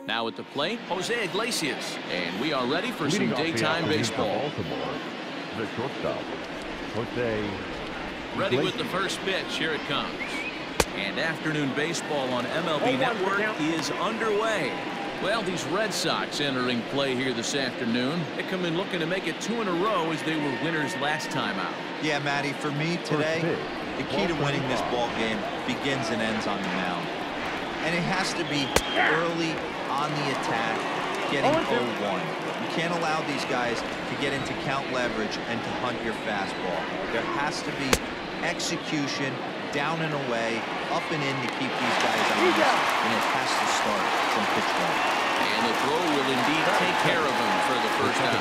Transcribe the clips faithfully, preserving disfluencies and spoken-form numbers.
Now at the plate, Jose Iglesias. And we are ready for some daytime baseball. Baltimore, the shortstop, Jose. Ready with the first pitch. Here it comes. And afternoon baseball on M L B Network is underway. Well, these Red Sox entering play here this afternoon. They come in looking to make it two in a row as they were winners last time out. Yeah, Matty, for me today, the key to winning this ball game begins and ends on the mound. And it has to be early on the attack, getting oh one. You can't allow these guys to get into count leverage and to hunt your fastball. There has to be execution, down and away, up and in to keep these guys honest, and it has to start from pitch one. And the throw will indeed take care of him for the first out.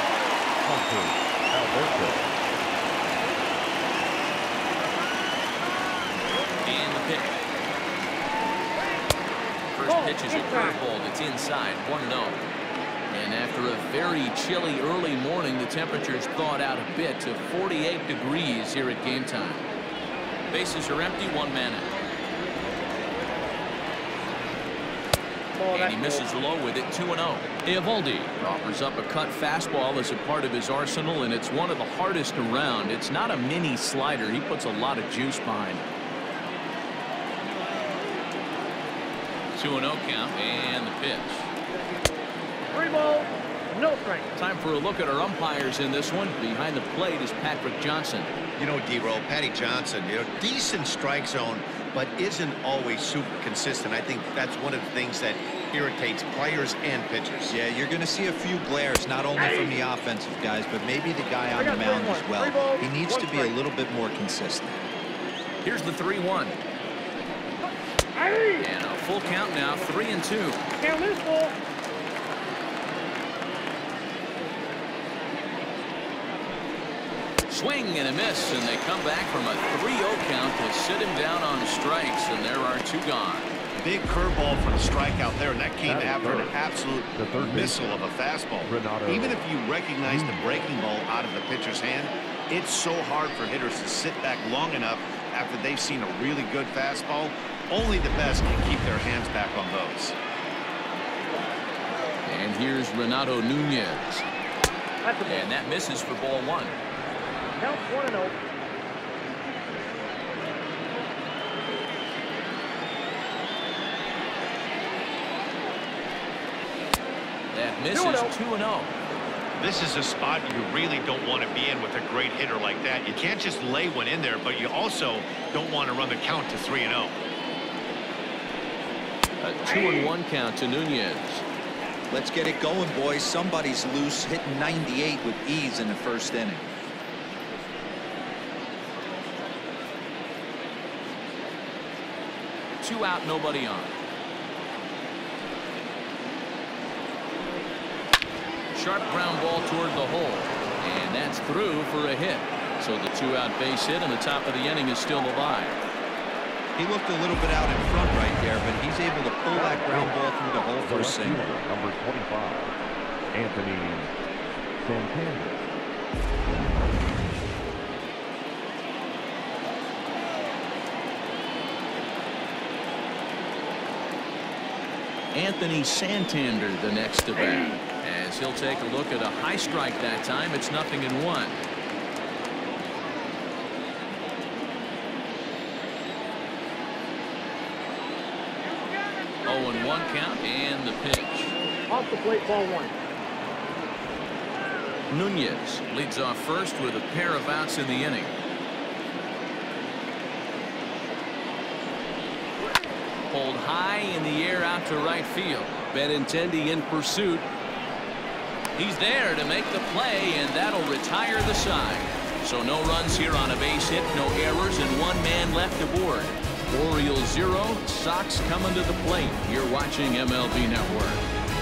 And the pitch. First pitch is a curveball that's inside, one and oh. And after a very chilly early morning, the temperatures thawed out a bit to forty-eight degrees here at game time. Bases are empty, one man out. And he misses low with it, two and oh. Eovaldi offers up a cut fastball as a part of his arsenal, and it's one of the hardest around. It's not a mini slider. He puts a lot of juice behind it. two and oh count, and the pitch. Three ball, no strike. Time for a look at our umpires in this one. Behind the plate is Patrick Johnson. You know, D-Roll, Patty Johnson, you know, decent strike zone, but isn't always super consistent. I think that's one of the things that irritates players and pitchers. Yeah, you're going to see a few glares, not only from the offensive guys, but maybe the guy on the mound as well. He needs to be a little bit more consistent. Here's the three one. And a full count now, three and two. Count this ball. Swing and a miss, and they come back from a three oh count to sit him down on strikes, and there are two gone. Big curveball for the strikeout there, and that came after an absolute missile of a fastball. Even if you recognize the breaking ball out of the pitcher's hand, it's so hard for hitters to sit back long enough after they've seen a really good fastball. Only the best can keep their hands back on those. And here's Renato Nunez. And that misses for ball one. Count one and oh. That misses two and oh. This is a spot you really don't want to be in with a great hitter like that. You can't just lay one in there, but you also don't want to run the count to three and oh. A two and one count to Nunez. Let's get it going, boys. Somebody's loose, hitting ninety-eight with ease in the first inning. Two out, nobody on. Sharp ground ball toward the hole, and that's through for a hit. So the two-out base hit, and the top of the inning is still alive. He looked a little bit out in front right there, but he's able to pull that ground ball through the hole for a single. Number twenty-five, Anthony Santander. Anthony Santander the next to bat, as he'll take a look at a high strike that time. It's nothing in one. oh and one count, and the pitch. Off the plate, ball one. Nunez leads off first with a pair of outs in the inning. Pulled high in the air out to right field. Benintendi in pursuit. He's there to make the play, and that'll retire the side. So no runs here on a base hit, no errors, and one man left aboard. Orioles zero, Sox coming to the plate. You're watching M L B Network.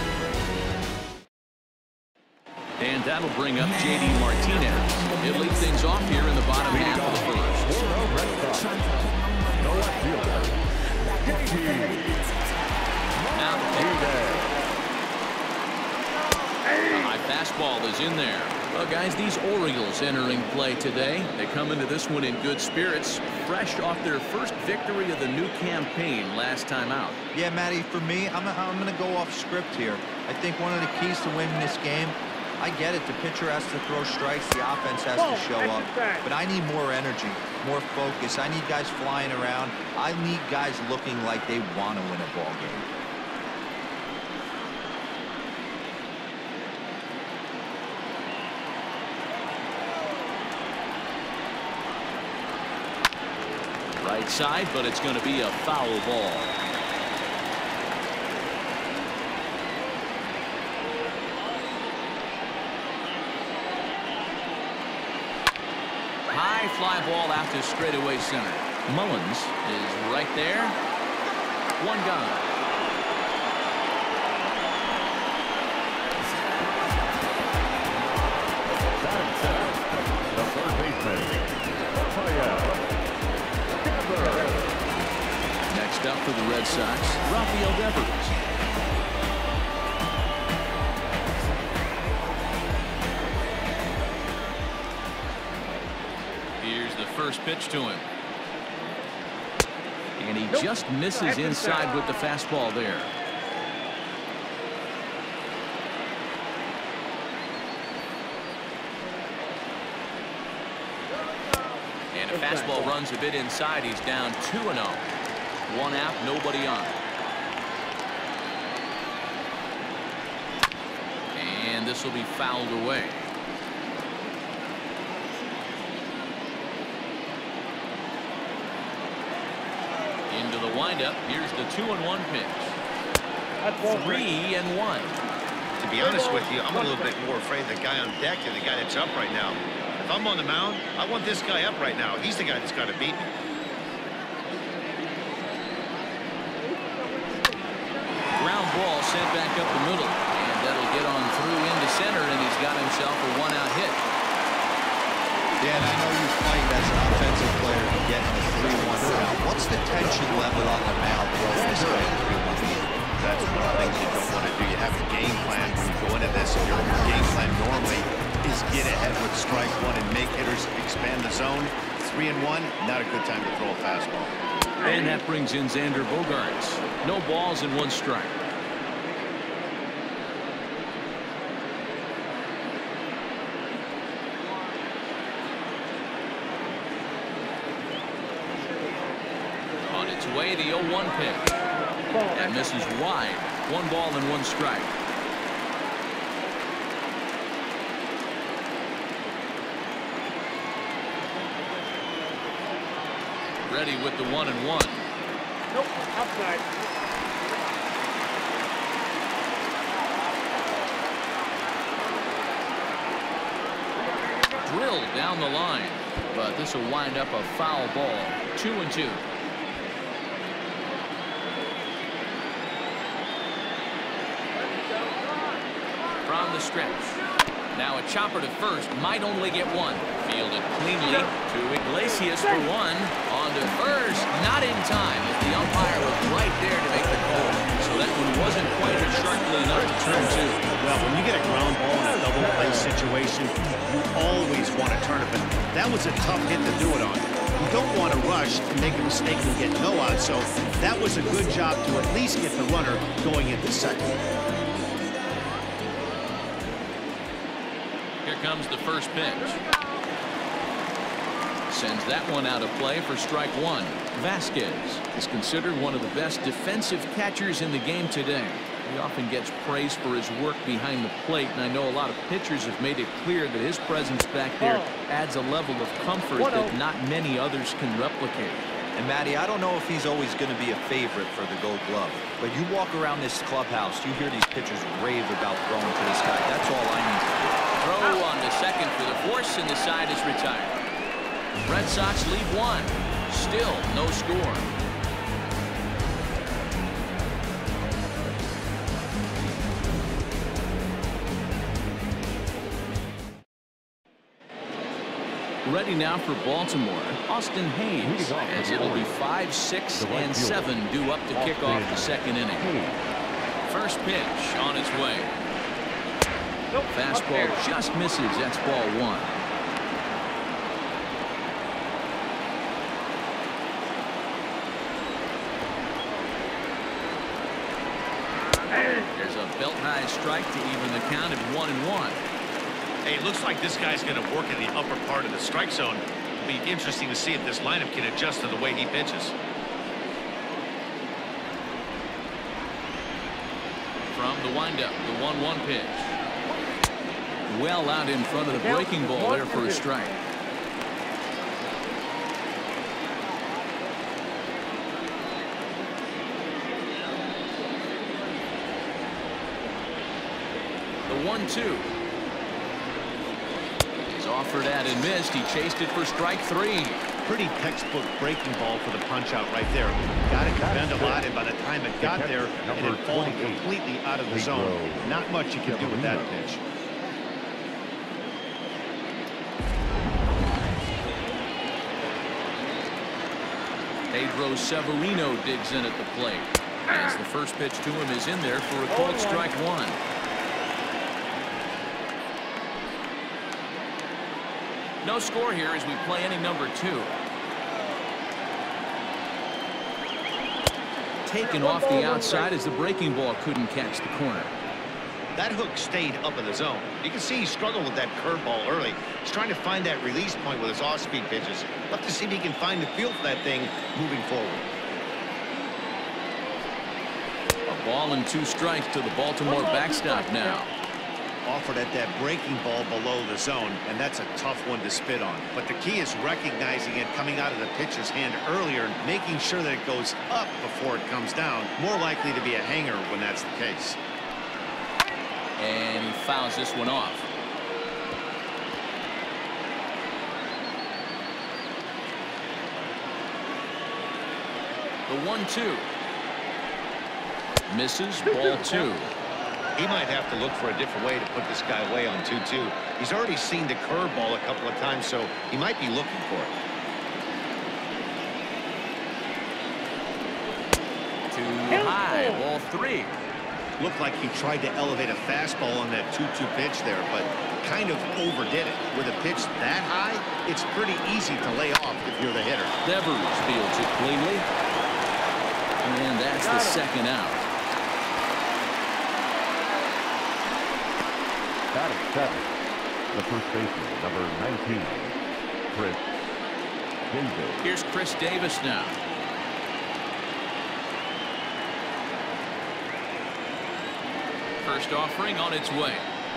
And that'll bring up J D Martinez. He'll lead things off here in the bottom half of the first. Now the high fastball is in there. Well, guys, these Orioles entering play today. They come into this one in good spirits, fresh off their first victory of the new campaign last time out. Yeah, Matty, for me, I'm, I'm going to go off script here. I think one of the keys to winning this game, I get it, the pitcher has to throw strikes, the offense has to show up, but I need more energy, more focus. I need guys flying around. I need guys looking like they want to win a ball game. Right side, but it's going to be a foul ball. High fly ball out to straightaway center. Mullins is right there. One gone. The third baseman, next up for the Red Sox, Rafael Devers. Here's the first pitch to him. And he nope. just misses inside with the fastball there. And a fastball runs a bit inside. He's down two and oh. One out, nobody on. And this will be fouled away. Into the windup. Here's the two and one pitch. Three and one. To be honest with you, I'm a little bit more afraid of the guy on deck than the guy that's up right now. If I'm on the mound, I want this guy up right now. He's the guy that's got to beat me. Ground ball sent back up the middle, and that'll get on through into center, and he's got himself a one-out hit. Dan, I know you fight as an offensive player to get in a three one count. What's the tension level on the mound throwing this guy in three one? That's one of the things you don't want to do. You have a game plan when you go into this. And your game plan normally is get ahead with strike one and make hitters expand the zone. Three and one, not a good time to throw a fastball. And that brings in Xander Bogaerts. No balls and one strike. On its way, the oh one pitch. That misses wide. One ball and one strike. Ready with the one and one. Nope, outside. Drilled down the line, but this will wind up a foul ball. Two and two. From the stretch. Now a chopper to first, might only get one. Fielded cleanly to Iglesias for one. On to first, not in time, as the umpire was right there to make the call. So that one wasn't quite as sharply enough to turn two. Well, when you get a ground ball in a double play situation, you always want to turn it, but that was a tough hit to do it on. You don't want to rush and make a mistake and get no out, so that was a good job to at least get the runner going into second. Here comes the first pitch. Sends that one out of play for strike one. Vasquez is considered one of the best defensive catchers in the game today. He often gets praise for his work behind the plate, and I know a lot of pitchers have made it clear that his presence back there adds a level of comfort that not many others can replicate. And Matty, I don't know if he's always going to be a favorite for the Gold Glove, but you walk around this clubhouse, you hear these pitchers rave about throwing to this guy. That's all I need to do. Throw on the second for the force, and the side is retired. Red Sox lead one. Still no score. Ready now for Baltimore, Austin Hayes, as it'll be five, six, and seven due up to kick off the second inning. First pitch on its way. Nope. Fastball just misses. That's ball one. There's a belt-high strike to even the count at one and one. Hey, it looks like this guy's going to work in the upper part of the strike zone. It'll be interesting to see if this lineup can adjust to the way he pitches. From the windup, the one one pitch. Well out in front of the breaking ball there for a strike. The one two. He's offered at and missed. He chased it for strike three. Pretty textbook breaking ball for the punch out right there. Got it to bend a lot, and by the time it got there, it had fallen completely out of the zone. Not much you can do with that pitch. Pedro Severino digs in at the plate. As the first pitch to him is in there for a called strike one. No score here as we play inning number two. Taken off the outside as the breaking ball couldn't catch the corner. That hook stayed up in the zone. You can see he struggled with that curveball early. He's trying to find that release point with his off-speed pitches. Love to see if he can find the feel for that thing moving forward. A ball and two strikes to the Baltimore backstop now. Offered at that breaking ball below the zone, and that's a tough one to spit on. But the key is recognizing it coming out of the pitcher's hand earlier and making sure that it goes up before it comes down. More likely to be a hanger when that's the case. And he fouls this one off. The one two. Misses, ball two. He might have to look for a different way to put this guy away on two two. He's already seen the curveball a couple of times, so he might be looking for it. Too high, ball three. Looked like he tried to elevate a fastball on that two two pitch there, but kind of overdid it. With a pitch that high, it's pretty easy to lay off if you're the hitter. Devers fields it cleanly. And that's the second out. Batting seven, the first baseman, number nineteen, Chris Davis. Here's Chris Davis now. First offering on its way.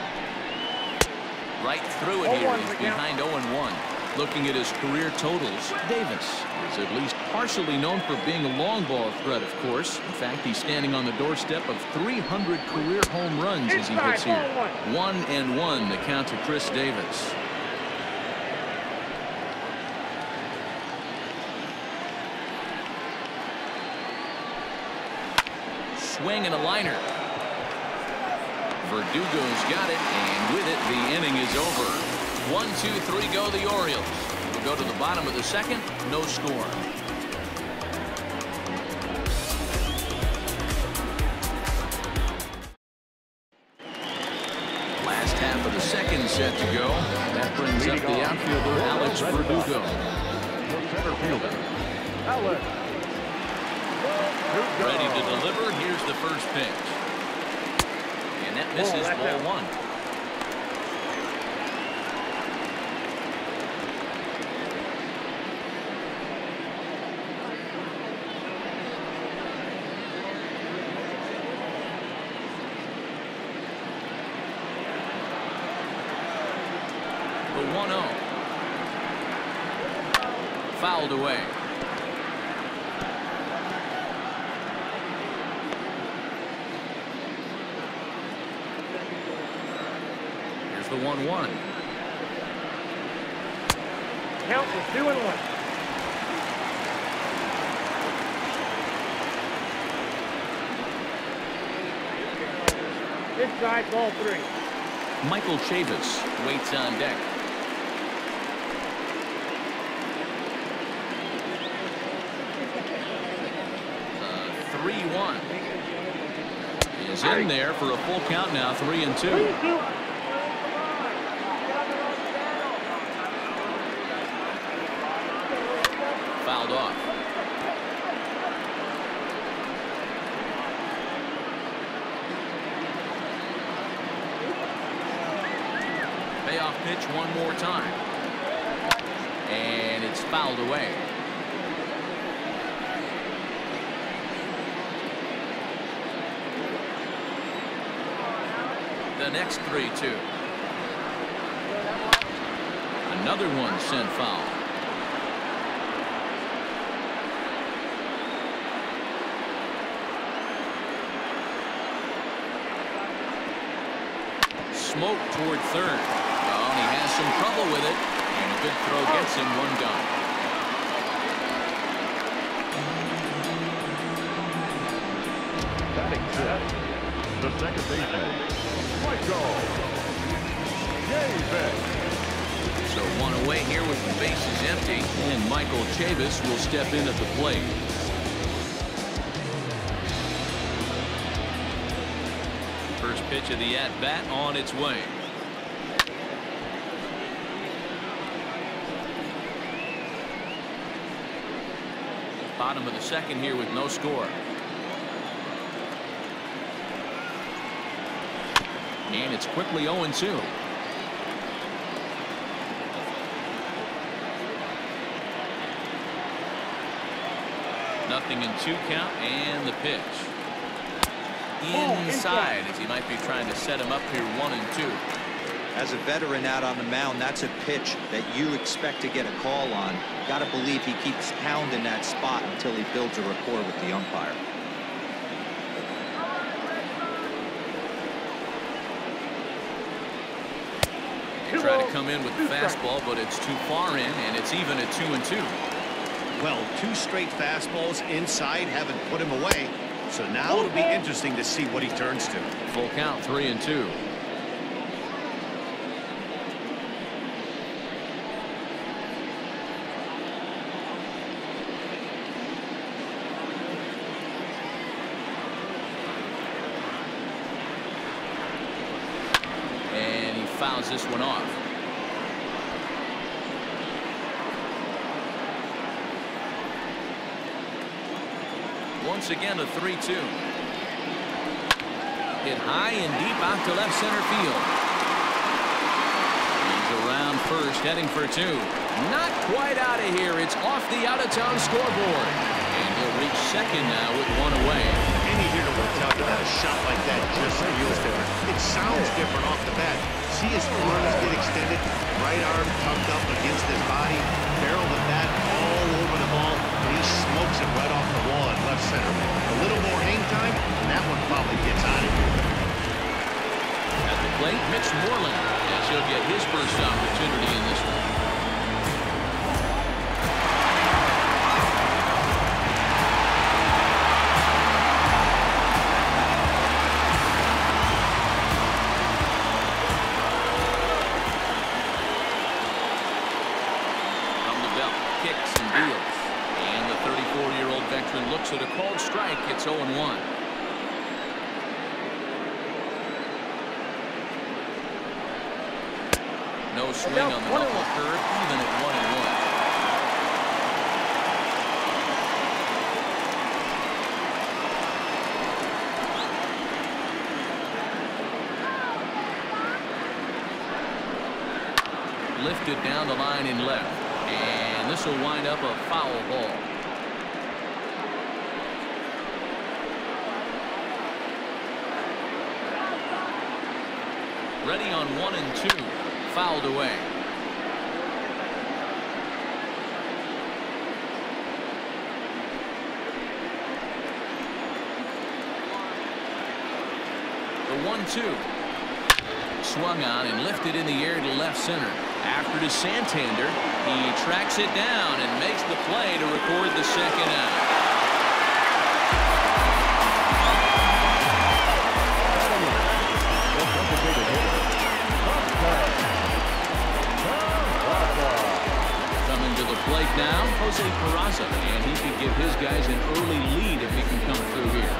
Right through it here. He's behind oh and one. Looking at his career totals, Davis is at least partially known for being a long ball threat, of course. In fact, he's standing on the doorstep of three hundred career home runs as he hits here. One and one, the count to Chris Davis. Swing and a liner. Verdugo's got it, and with it, the inning is over. One, two, three go the Orioles. We'll go to the bottom of the second. No score. Last half of the second set to go. That brings up the outfielder, Alex Verdugo. Center fielder, Alex. Ready to deliver. Here's the first pitch. And that misses, ball one. The one oh. Fouled away. Here's the one one. Count is two and one. Inside, ball three. Michael Chavis waits on deck. three one is in there for a full count now, three and two. Payoff pitch one more time. And it's fouled away. The next three two. Another one sent foul. Smoke toward third. Oh, and he has some trouble with it. And a good throw gets him one down. Batting fifth, the second baseman, Michael Chavis. So one away here with the bases empty, and Michael Chavis will step in at the plate. First pitch of the at-bat on its way. Bottom of the second here with no score. And it's quickly oh and two. Nothing in two count, and the pitch. Inside, as he might be trying to set him up here one and two. As a veteran out on the mound, that's a pitch that you expect to get a call on. Got to believe he keeps pounding that spot until he builds a rapport with the umpire. Try to come in with the fastball, but it's too far in, and it's even at two and two. Well, two straight fastballs inside haven't put him away. So now it'll be interesting to see what he turns to. Full count, three and two. And he fouls this one off. Once again, a three two. Hit high and deep out to left center field. He's around first, heading for two. Not quite out of here. It's off the out-of-town scoreboard. And he'll reach second now with one away. Any hitter will tell you that a shot like that just feels different. It sounds different off the bat. See his arms get extended, right arm tucked up against his body, barrel the bat all over the ball, and he smokes it right off the wall at left center. A little more hang time, and that one probably gets out of here. At the plate, Mitch Moreland, as he'll get his first opportunity in this one. Looks at a called strike. It's oh and one. No swing on the knuckle curve, even at one and one. Lifted down the line in left, and this will wind up a foul ball. Ready on one and two. Fouled away. The one two. Swung on and lifted in the air to left center. After to Santander, he tracks it down and makes the play to record the second out. Coming to the plate now, Jose Peraza, and he can give his guys an early lead if he can come through here.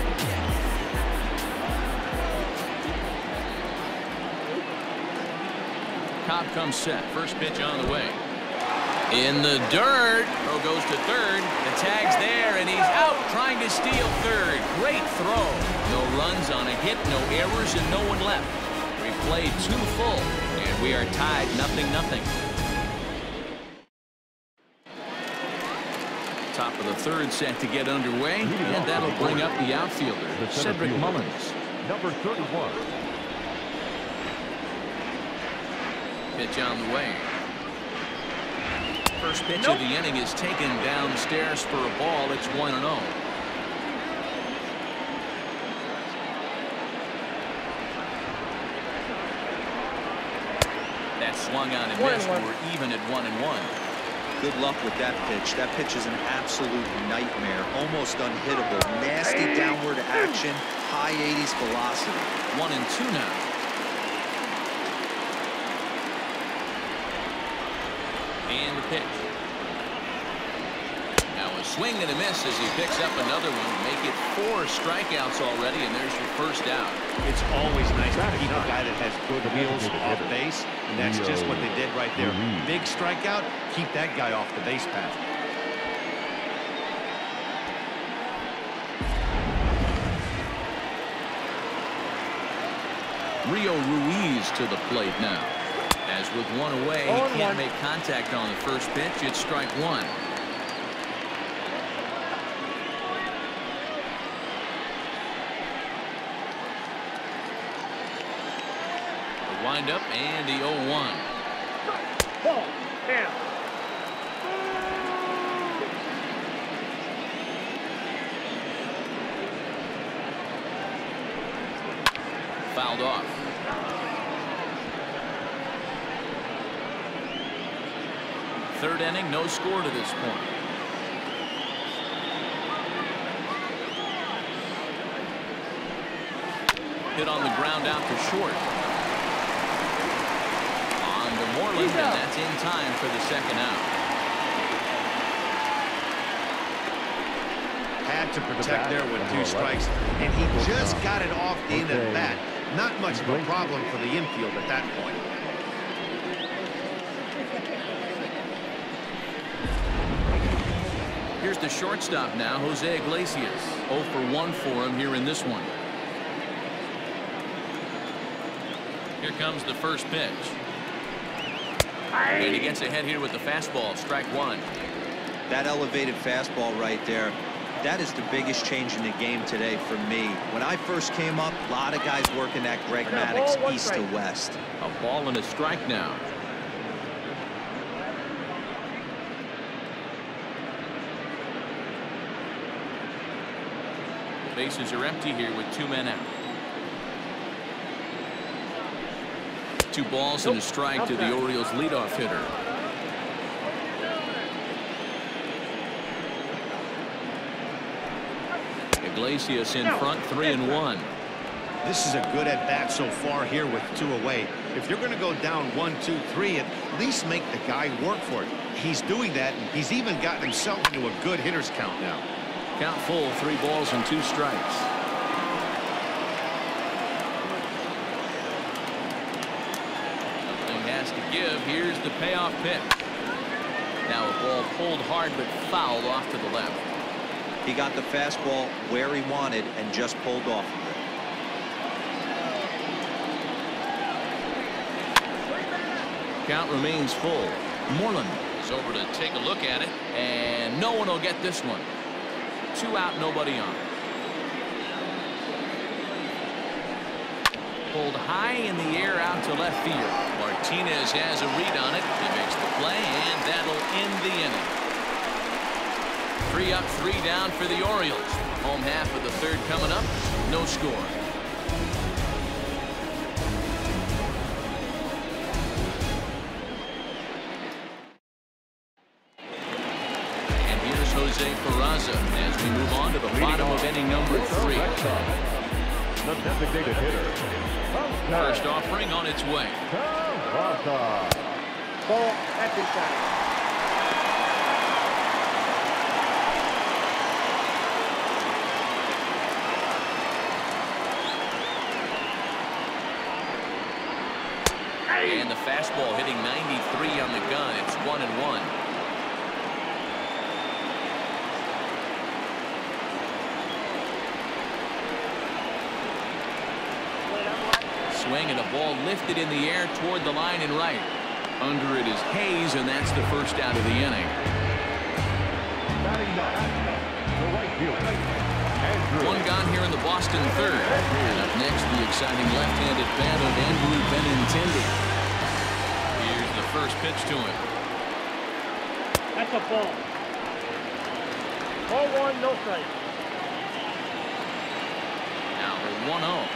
Cobb comes set. First pitch on the way. In the dirt. Throw goes to third. The tag's there, and he's out trying to steal third. Great throw. No runs on a hit, no errors, and no one left. We played two full, and we are tied nothing nothing. Top of the third set to get underway, and that'll bring up the outfielder, Cedric Mullins. Number thirty-one. Pitch on the way. First pitch Nope. of the inning is taken downstairs for a ball. It's one and oh. That swung on and missed. We're even at one and one. Good luck with that pitch. That pitch is an absolute nightmare. Almost unhittable. Nasty downward action. High eighties velocity. One and two now. And the pitch. Now a swing and a miss as he picks up another one. Make it four strikeouts already, and there's your first out. It's always nice to keep a guy that has good wheels off base, and that's just what they did right there. Big strikeout, keep that guy off the base path. Rio Ruiz to the plate now. As with one away, he can't make contact on the first pitch. It's strike one. The windup and the oh one. Ball. Down. Fouled off. Third inning, no score to this point. Hit on the ground out to short. On to Moreland, and that's in time for the second out. Had to protect there with two strikes, and he just got it off the end of the bat. Not much of a problem for the infield at that point. Here's the shortstop now, Jose Iglesias. oh for one for him here in this one. Here comes the first pitch. And he gets ahead here with the fastball, strike one. That elevated fastball right there, that is the biggest change in the game today for me. When I first came up, a lot of guys working that Greg Maddux east to west. A ball and a strike now. Bases are empty here with two men out. Two balls and a strike to the Orioles leadoff hitter. Iglesias in front, three and one. This is a good at bat so far here with two away. If you're going to go down one, two, three, at least make the guy work for it. He's doing that, and he's even gotten himself into a good hitter's count now. Count full, three balls and two strikes. Something has to give. Here's the payoff pitch. Now a ball pulled hard but fouled off to the left. He got the fastball where he wanted and just pulled off of it. Count remains full. Moreland is over to take a look at it, and no one will get this one. Two out, nobody on. Pulled high in the air out to left field. Martinez has a read on it. He makes the play, and that'll end the inning. Three up, three down for the Orioles. Home half of the third coming up. No score. And here's Jose Peraza as we move on to the bottom of inning number three. The designated hitter. First offering on its way. Ball. That's inside. And the fastball hitting ninety-three on the gun. It's one and one. swing and a ball lifted in the air toward the line and right. Under it is Hayes, and that's the first out of the inning. One gone here in the Boston third. And up next, the exciting left-handed bat of Andrew Benintendi. Here's the first pitch to him. That's a ball. Ball one, no strike. Now we're one oh.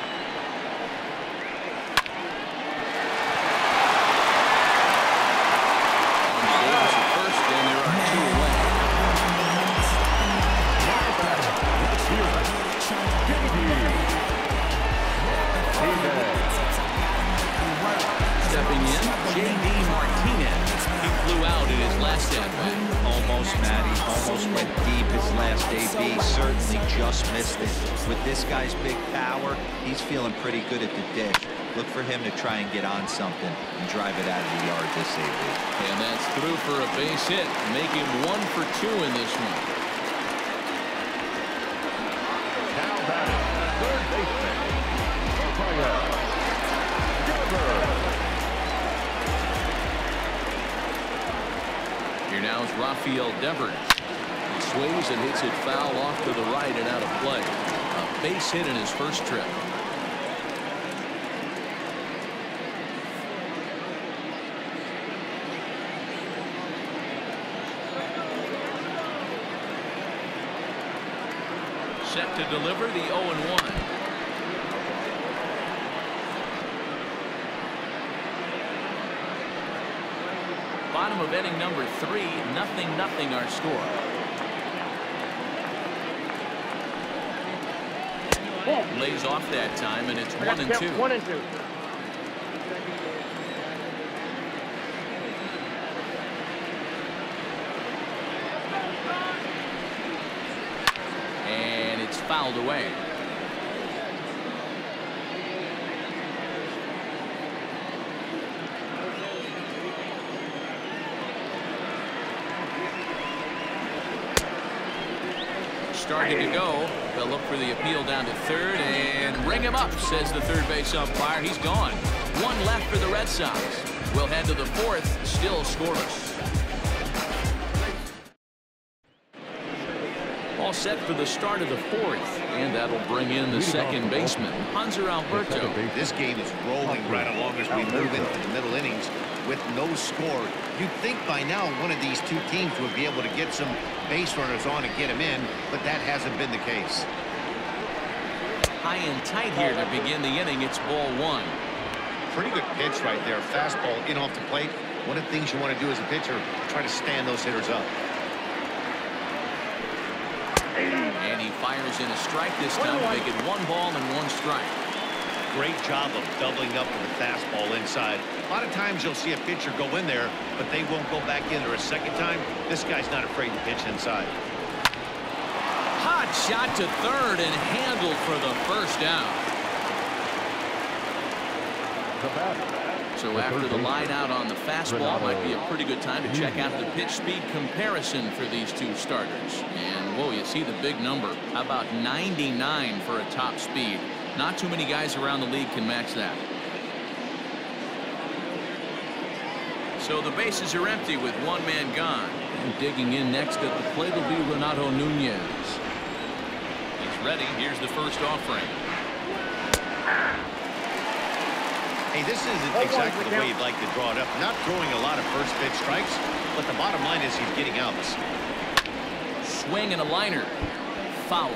Stepping in, J D Martinez. He flew out in his last at-bat. Almost, Matty. Almost went deep his last A B. Certainly just missed it. With this guy's big power, he's feeling pretty good at the dish. Look for him to try and get on something and drive it out of the yard this A B. And that's through for a base hit. Make him one for two in this one. Now batting, third baseman. Here now is Rafael Devers. He swings and hits it foul off to the right and out of play. A base hit in his first trip. Set to deliver the oh and one. Bottom of inning number three, nothing, nothing our score. Ball. Lays off that time, and it's one and two. One and two. And it's fouled away. Starting to go. They'll look for the appeal down to third and ring him up, says the third base umpire. He's gone. One left for the Red Sox. We'll head to the fourth, still scoreless. All set for the start of the fourth, and that'll bring in the second baseman, Hanser Alberto. This game is rolling right along as we move into the middle innings with no score. You'd think by now one of these two teams would be able to get some base runners on and get them in, but that hasn't been the case. High and tight here to begin the inning. It's ball one. Pretty good pitch right there. Fastball in off the plate. One of the things you want to do as a pitcher, try to stand those hitters up. And he fires in a strike this time to make it one ball and one strike. Great job of doubling up with the fastball inside. A lot of times you'll see a pitcher go in there, but they won't go back in there a second time. This guy's not afraid to pitch inside. Hot shot to third and handled for the first down. So after the line out on the fastball, might be a pretty good time to check out the pitch speed comparison for these two starters. And whoa, you see the big number. How about ninety-nine for a top speed? Not too many guys around the league can match that. So the bases are empty with one man gone. And digging in next at the plate will be Renato Nunez. He's ready. Here's the first offering. Hey, this isn't exactly the way you'd like to draw it up. Not throwing a lot of first pitch strikes, but the bottom line is he's getting outs. Swing and a liner. Foul.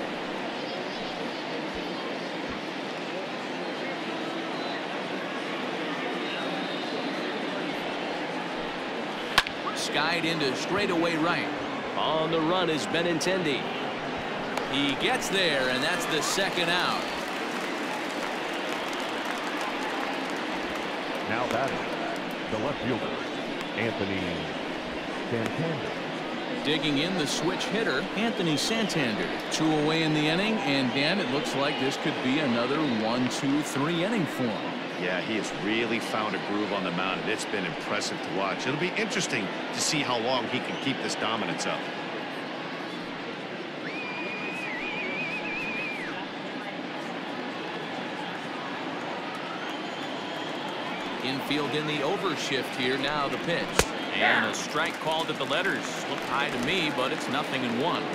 Skied into straightaway right. On the run is Benintendi. He gets there, and that's the second out. Now batting, the left fielder, Anthony Santander. Digging in the switch hitter, Anthony Santander. Two away in the inning, and Dan, it looks like this could be another one, two, three inning for him. Yeah, he has really found a groove on the mound, and it's been impressive to watch. It'll be interesting to see how long he can keep this dominance up. Infield in the overshift here. Now the pitch. And a strike called at the letters. Look high to me, but it's nothing in one.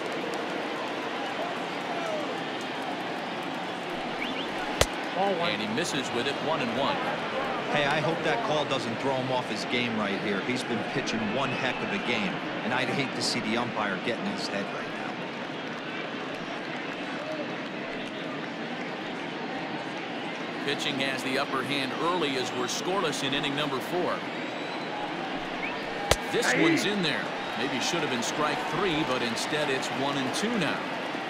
And he misses with it. One and one. Hey, I hope that call doesn't throw him off his game right here. He's been pitching one heck of a game, and I'd hate to see the umpire get in his head right now. Pitching has the upper hand early as we're scoreless in inning number four. This one's in there. Maybe should have been strike three, but instead it's one and two now.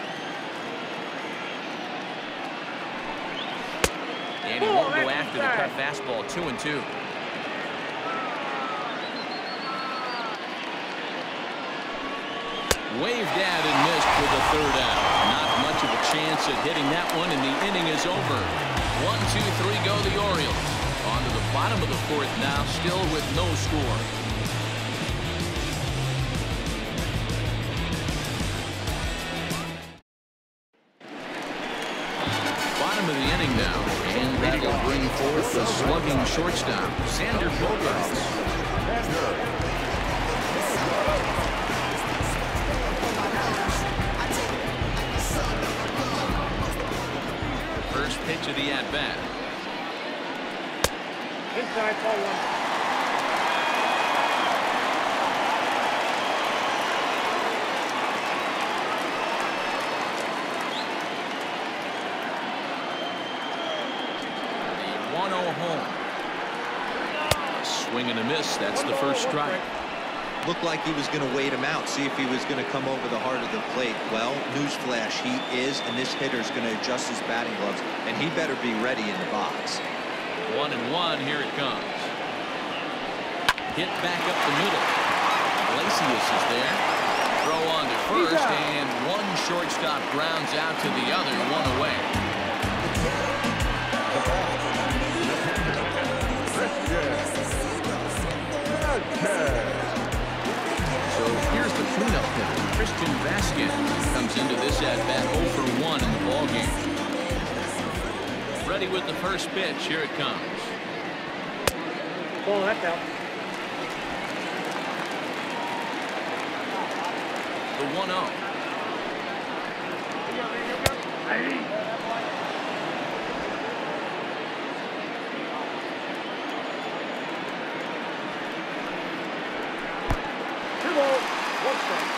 And he won't go after the cut fastball. Two and two. Waved at and missed with the third out. Not much of a chance at hitting that one, and the inning is over. One, two, three go the Orioles. On to the bottom of the fourth now, still with no score. Bottom of the inning now, and that will bring forth the slugging shortstop, Sander Bogarts. First pitch of the at-bat. Inside, ball one. one oh home. A swing and a miss. That's the first strike. Looked like he was going to wait him out, see if he was going to come over the heart of the plate. Well, newsflash, he is, and this hitter's going to adjust his batting gloves, and he better be ready in the box. One and one. Here it comes. Hit back up the middle. Iglesias is there. Throw on to first, and one shortstop grounds out to the other. One away. So here's the cleanup hitter. Christian Vasquez comes into this at-bat oh for one in the ballgame. Ready with the first pitch. Here it comes. Ball, that's out. The one oh. Two balls, one strike.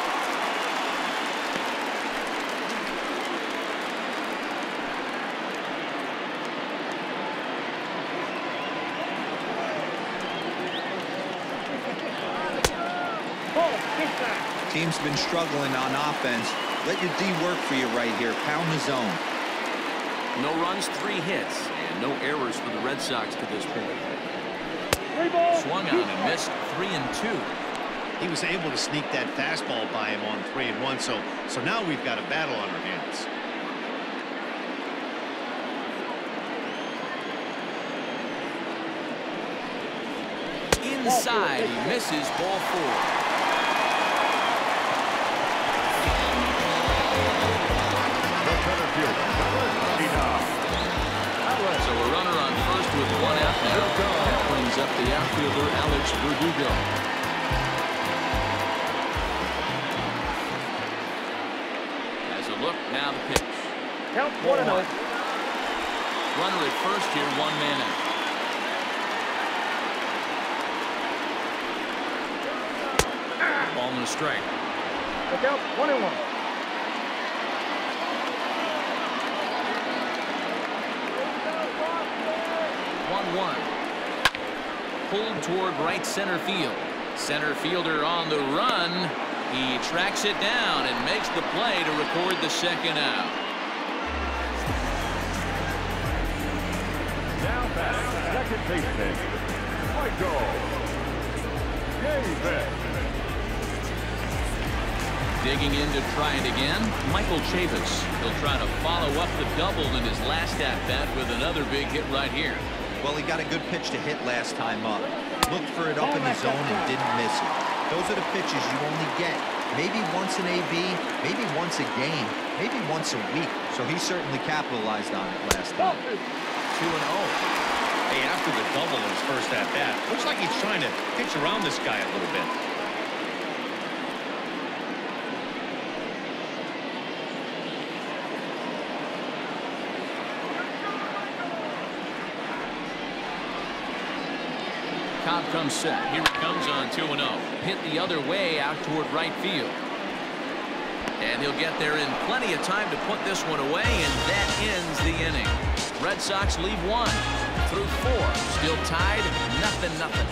Team's been struggling on offense. Let your D work for you right here. Pound the zone. No runs, three hits, and no errors for the Red Sox to this point. Swung on and missed. Three and two. He was able to sneak that fastball by him on three and one. So, so now we've got a battle on our hands. Inside, he misses. Ball four. So a runner on first with one out now. That brings up the outfielder, Alex Verdugo. As a look, now the pitch. Count one and oh. Runner at first here, one man out. Ball and a strike. Look out, one and one. one. Pulled toward right center field. Center fielder on the run. He tracks it down and makes the play to record the second out. Now batting second baseman, Michael Chavis. Digging in to try it again, Michael Chavis. He'll try to follow up the double in his last at-bat with another big hit right here. Well, he got a good pitch to hit last time up. Looked for it up in the zone and didn't miss it. Those are the pitches you only get. Maybe once an A B, maybe once a game, maybe once a week. So he certainly capitalized on it last time. two and oh. Hey, after the double, his first at bat. Looks like he's trying to pitch around this guy a little bit. Cobb comes set. Here it comes on two and oh. Hit the other way out toward right field. And he'll get there in plenty of time to put this one away, and that ends the inning. Red Sox leave one through four. Still tied, nothing, nothing.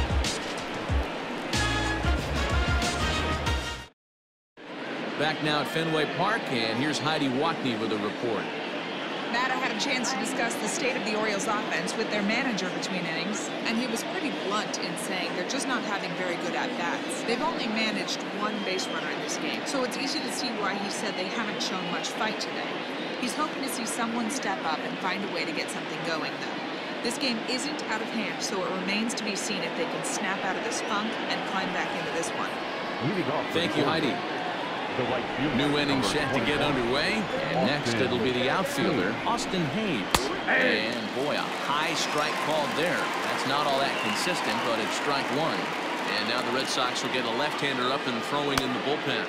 Back now at Fenway Park, and here's Heidi Watney with a report. Matt, I had a chance to discuss the state of the Orioles offense with their manager between innings, and he was pretty blunt in saying they're just not having very good at-bats. They've only managed one base runner in this game, so it's easy to see why he said they haven't shown much fight today. He's hoping to see someone step up and find a way to get something going, though. This game isn't out of hand, so it remains to be seen if they can snap out of this funk and climb back into this one. Thank you, Heidi. New inning set to get underway, and next it'll be the outfielder, Austin Hayes. And boy, a high strike called there. That's not all that consistent, but it's strike one. And now the Red Sox will get a left-hander up and throwing in the bullpen.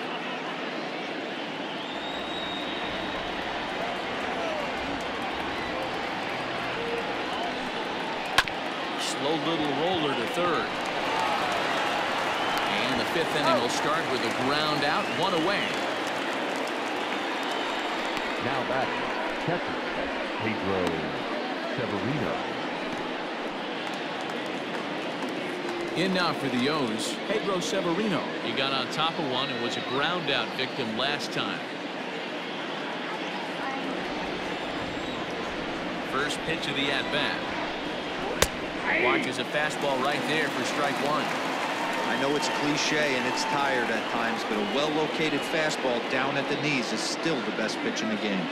Slow little roller to third. And the fifth inning will start with a ground out, one away. Now back, catcher, Pedro Severino. In now for the O's, Pedro Severino. He got on top of one and was a ground out victim last time. First pitch of the at-bat. Watches a fastball right there for strike one. I know it's cliche and it's tired at times, but a well-located fastball down at the knees is still the best pitch in the game.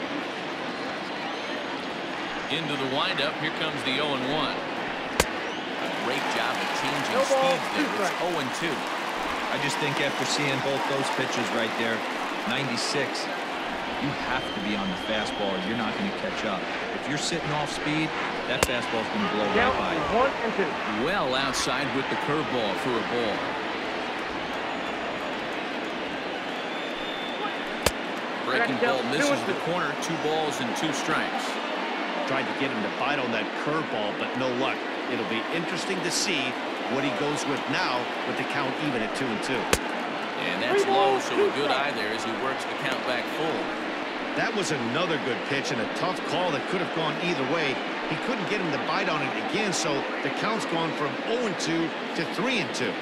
Into the windup, here comes the oh and one. A great job of changing No ball, speeds there. It's oh and two. I just think after seeing both those pitches right there, ninety-six, you have to be on the fastball or you're not going to catch up. If you're sitting off speed, that fastball's going to blow right by you. One and two. Well outside with the curveball for a ball. Breaking ball misses the corner. Two balls and two strikes. Tried to get him to bite on that curveball, but no luck. It'll be interesting to see what he goes with now with the count even at two and two. And that's low, so a good eye there as he works the count back full. That was another good pitch and a tough call that could have gone either way. He couldn't get him to bite on it again, so the count's gone from oh and two to three and two.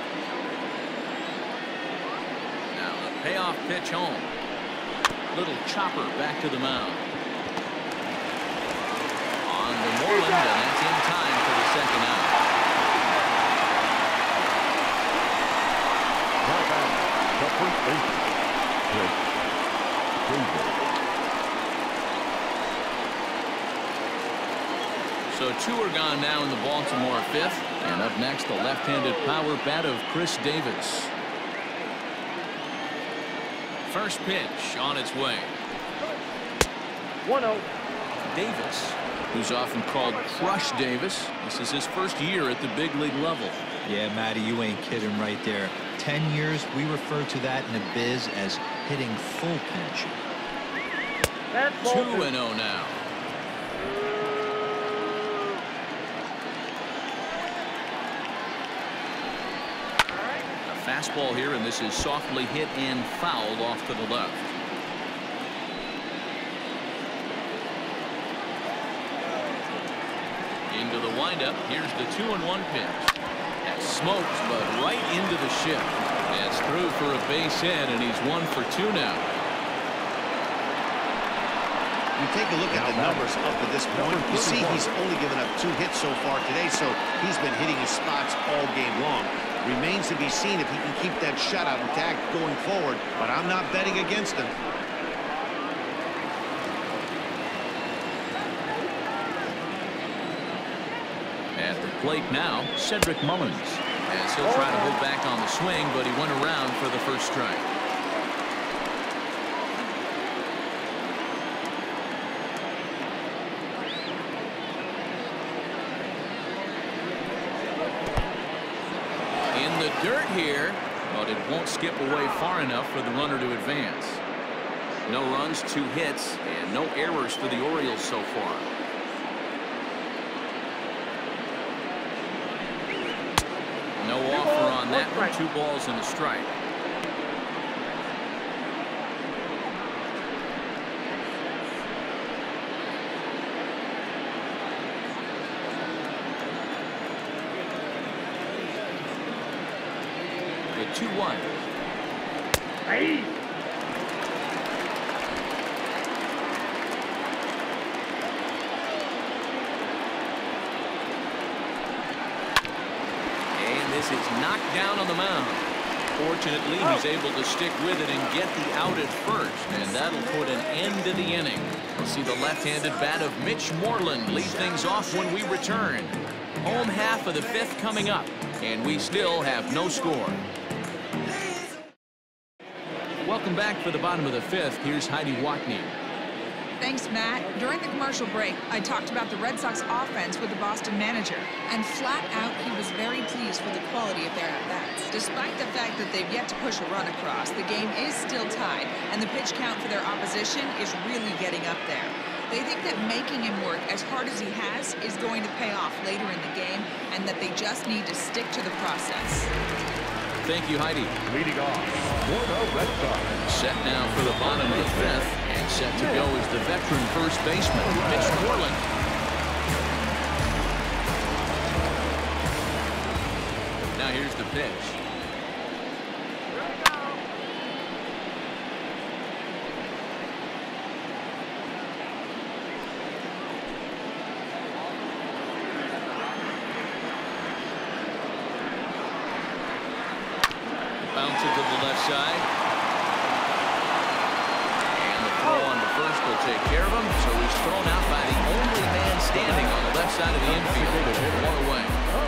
Now the payoff pitch home. Little chopper back to the mound. On the Moreland, and that's in time for the second out. Now back, the first baseman, Chris Davis. So two are gone now in the Baltimore fifth. And up next, the left-handed power bat of Chris Davis. First pitch on its way. one oh. Davis, who's often called Crush Davis. This is his first year at the big league level. Yeah, Matty, you ain't kidding right there. Ten years, we refer to that in the biz as hitting full pinch. That's ball two two. and oh now. A fastball here, and this is softly hit and fouled off to the left. Into the windup. Here's the two and one pitch. That smokes, but right into the shift. That's through for a base hit, and he's one for two now. You take a look at the numbers up to this point. You see he's only given up two hits so far today, so he's been hitting his spots all game long. Remains to be seen if he can keep that shutout intact going forward, but I'm not betting against him. At the plate now, Cedric Mullins. As he'll try to hold back on the swing, but he went around for the first strike. Dirt here, but it won't skip away far enough for the runner to advance. No runs, two hits, and no errors for the Orioles so far. No offer on that one. Two balls and a strike. The two one. Hey. This is knocked down on the mound. Fortunately, he's able to stick with it and get the out at first, and that'll put an end to the inning. We'll see the left-handed bat of Mitch Moreland lead things off when we return. Home half of the fifth coming up, and we still have no score. Welcome back for the bottom of the fifth. Here's Heidi Watney. Thanks, Matt. During the commercial break, I talked about the Red Sox offense with the Boston manager, and flat out, he was very pleased with the quality of their at-bats. Despite the fact that they've yet to push a run across, the game is still tied, and the pitch count for their opposition is really getting up there. They think that making him work as hard as he has is going to pay off later in the game, and that they just need to stick to the process. Thank you, Heidi. Leading off, Florida Red Sox. Set now for the bottom of the fifth, and set to go is the veteran first baseman, Mitch Moreland. Now here's the pitch. Bounce it to the left side. And the throw on the first will take care of him. So he's thrown out by the only man standing on the left side of the infield. One away.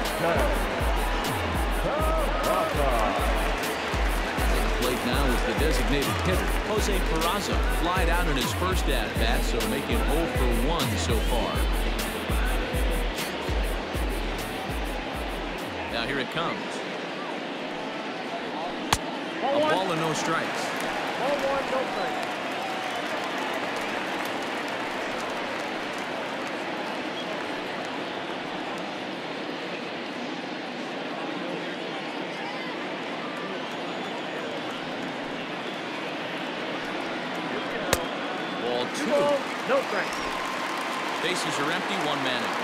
At the plate now is the designated hitter, Jose Peraza. Flied out in his first at-bat, so making oh for one so far. Now here it comes. A ball and no strikes. Ball one, no strikes. Ball two. No strikes. Bases are empty, one man out.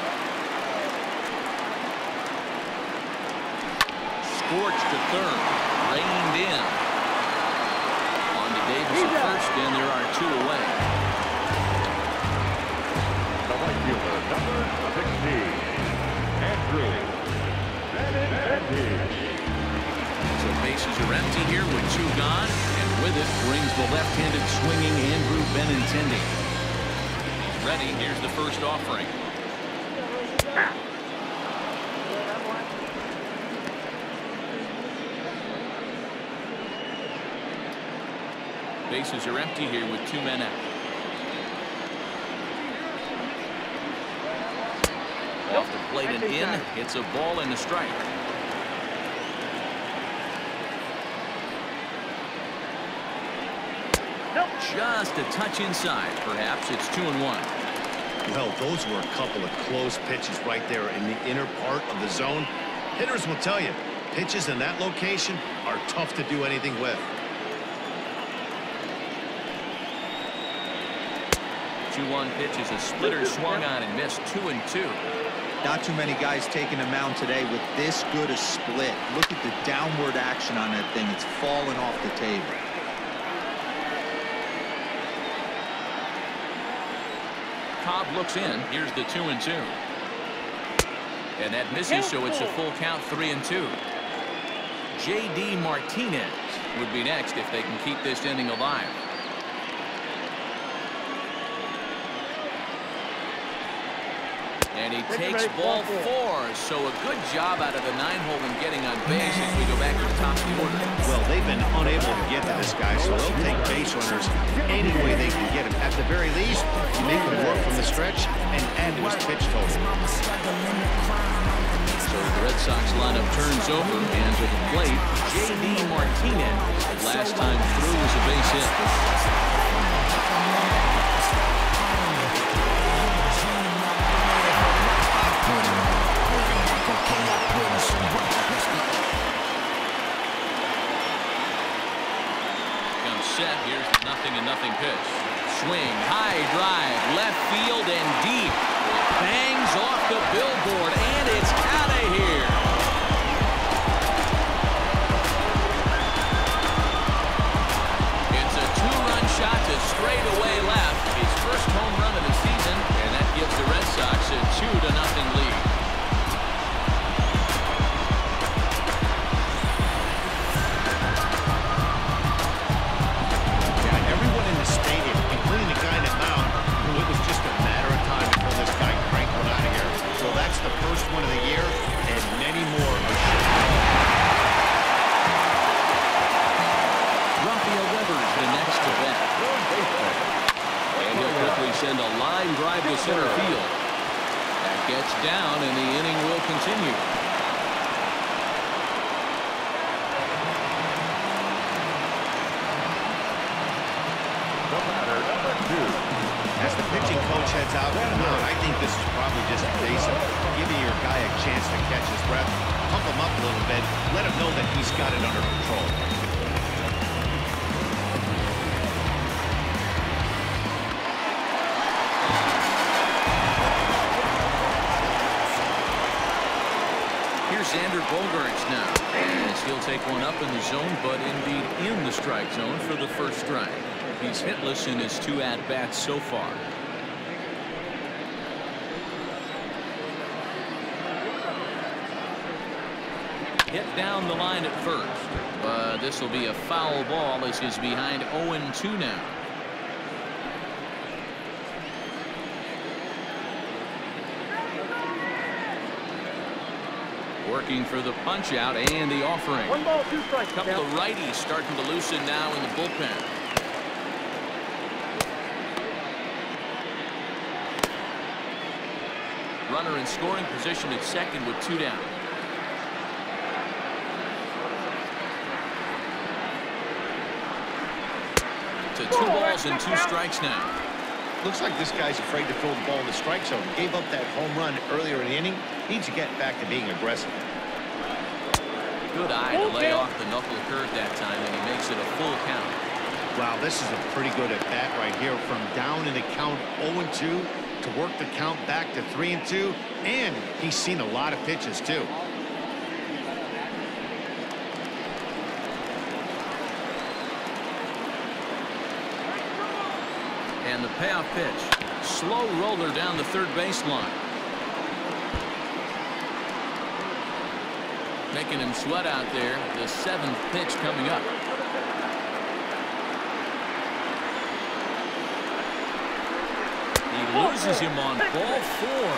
Scorched to third. Reined in. On to Davis at first, and there are two away. The right fielder, number sixteen, Andrew Benintendi. So bases are empty here with two gone, and with it brings the left-handed swinging Andrew Benintendi. He's ready. Here's the first offering. Bases are empty here with two men out. Off the plate and in. It's a ball and a strike. Nope. Just a touch inside. Perhaps it's two and one. Well, those were a couple of close pitches right there in the inner part of the zone. Hitters will tell you, pitches in that location are tough to do anything with. two one pitch is a splitter swung on and missed. Two and two. Not too many guys taking a mound today with this good a split. Look at the downward action on that thing. It's falling off the table. Cobb looks in. Here's the two and two. And that misses, so it's a full count, three and two. J D Martinez would be next if they can keep this inning alive. And he takes ball four, so a good job out of the nine-hole in getting on base as we go back to the top of the order. Well, they've been unable to get to this guy, so they'll take base runners any way they can get him. At the very least, you make him work from the stretch and add to his pitch total. So the Red Sox lineup turns over, and to the plate, J D Martinez. Last time through was a base hit. Comes set. Here's the nothing and nothing pitch. Swing, high drive, left field and deep. Bangs off the billboard, and it's out of here. It's a two-run shot to straightaway left. His first home run of the season, and that gives the Red Sox a two to nothing lead. Yeah, everyone in the stadium, including the guy in the mound, knew it was just a matter of time until this guy cranked one out of here. So that's the first one of the year, and many more are sure. Rafael Weber's the next to bat. And he'll quickly send a line drive to center field. That gets down, and the inning will continue. The batter, number two. As the pitching coach heads out to the mound, I think this is probably just a case of giving your guy a chance to catch his breath, pump him up a little bit, let him know that he's got it under control. Here's Xander Bogaerts now, as he'll take one up in the zone, but indeed in the strike zone for the first strike. He's hitless in his two at-bats so far. Hit down the line at first, but this will be a foul ball as he's behind oh and two now. Working for the punch out and the offering. One ball, two strikes. A couple of righties starting to loosen now in the bullpen. Runner in scoring position at second with two down. To two balls and two strikes now. Looks like this guy's afraid to throw the ball in the strike zone. Gave up that home run earlier in the inning. Needs to get back to being aggressive. Good eye to lay off the knuckle curve that time, and he makes it a full count. Wow, this is a pretty good at bat right here. From down in the count oh and two to work the count back to three and two, and he's seen a lot of pitches too. And the payoff pitch. Slow roller down the third baseline. Making him sweat out there. The seventh pitch coming up. He loses him on ball four.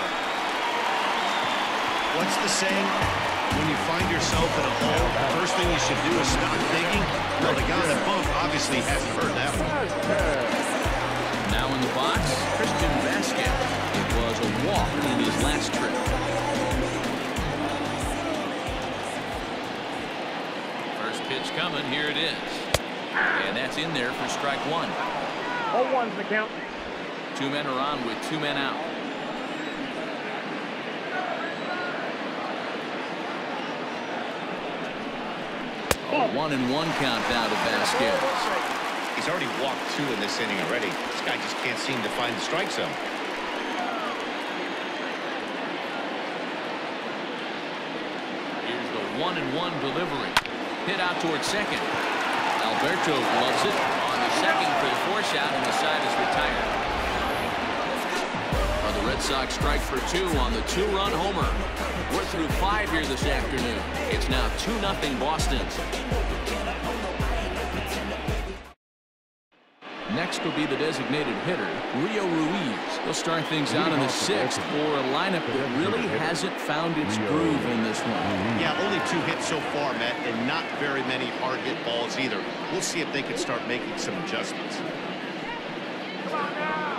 What's the saying? When you find yourself in a hole, the first thing you should do is stop thinking. Well, the guy on the bump obviously hasn't heard that one. Now in the box, Christian Vasquez. It was a walk in his last trip. First pitch coming. Here it is. And that's in there for strike one. oh one's the count. Two men are on with two men out. A one and one count down to Vasquez. He's already walked two in this inning already. This guy just can't seem to find the strike zone. Here's the one and one delivery. Hit out towards second. Alberto loves it on the second for the force out, and the side is retired. Well, the Red Sox strike for two on the two-run homer. We're through five here this afternoon. It's now two nothing Boston. Next will be the designated hitter, Rio Ruiz. He'll start things out in the sixth for a lineup that really hasn't found its groove in this one. Yeah, only two hits so far, Matt, and not very many hard hit balls either. We'll see if they can start making some adjustments. Come on now.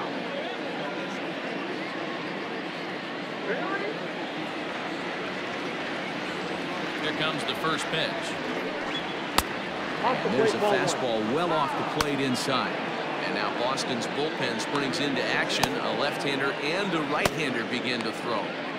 comes the first pitch. Off the And there's a plate, ball one. fastball well off the plate inside. And now Boston's bullpen springs into action. A left-hander and a right-hander begin to throw.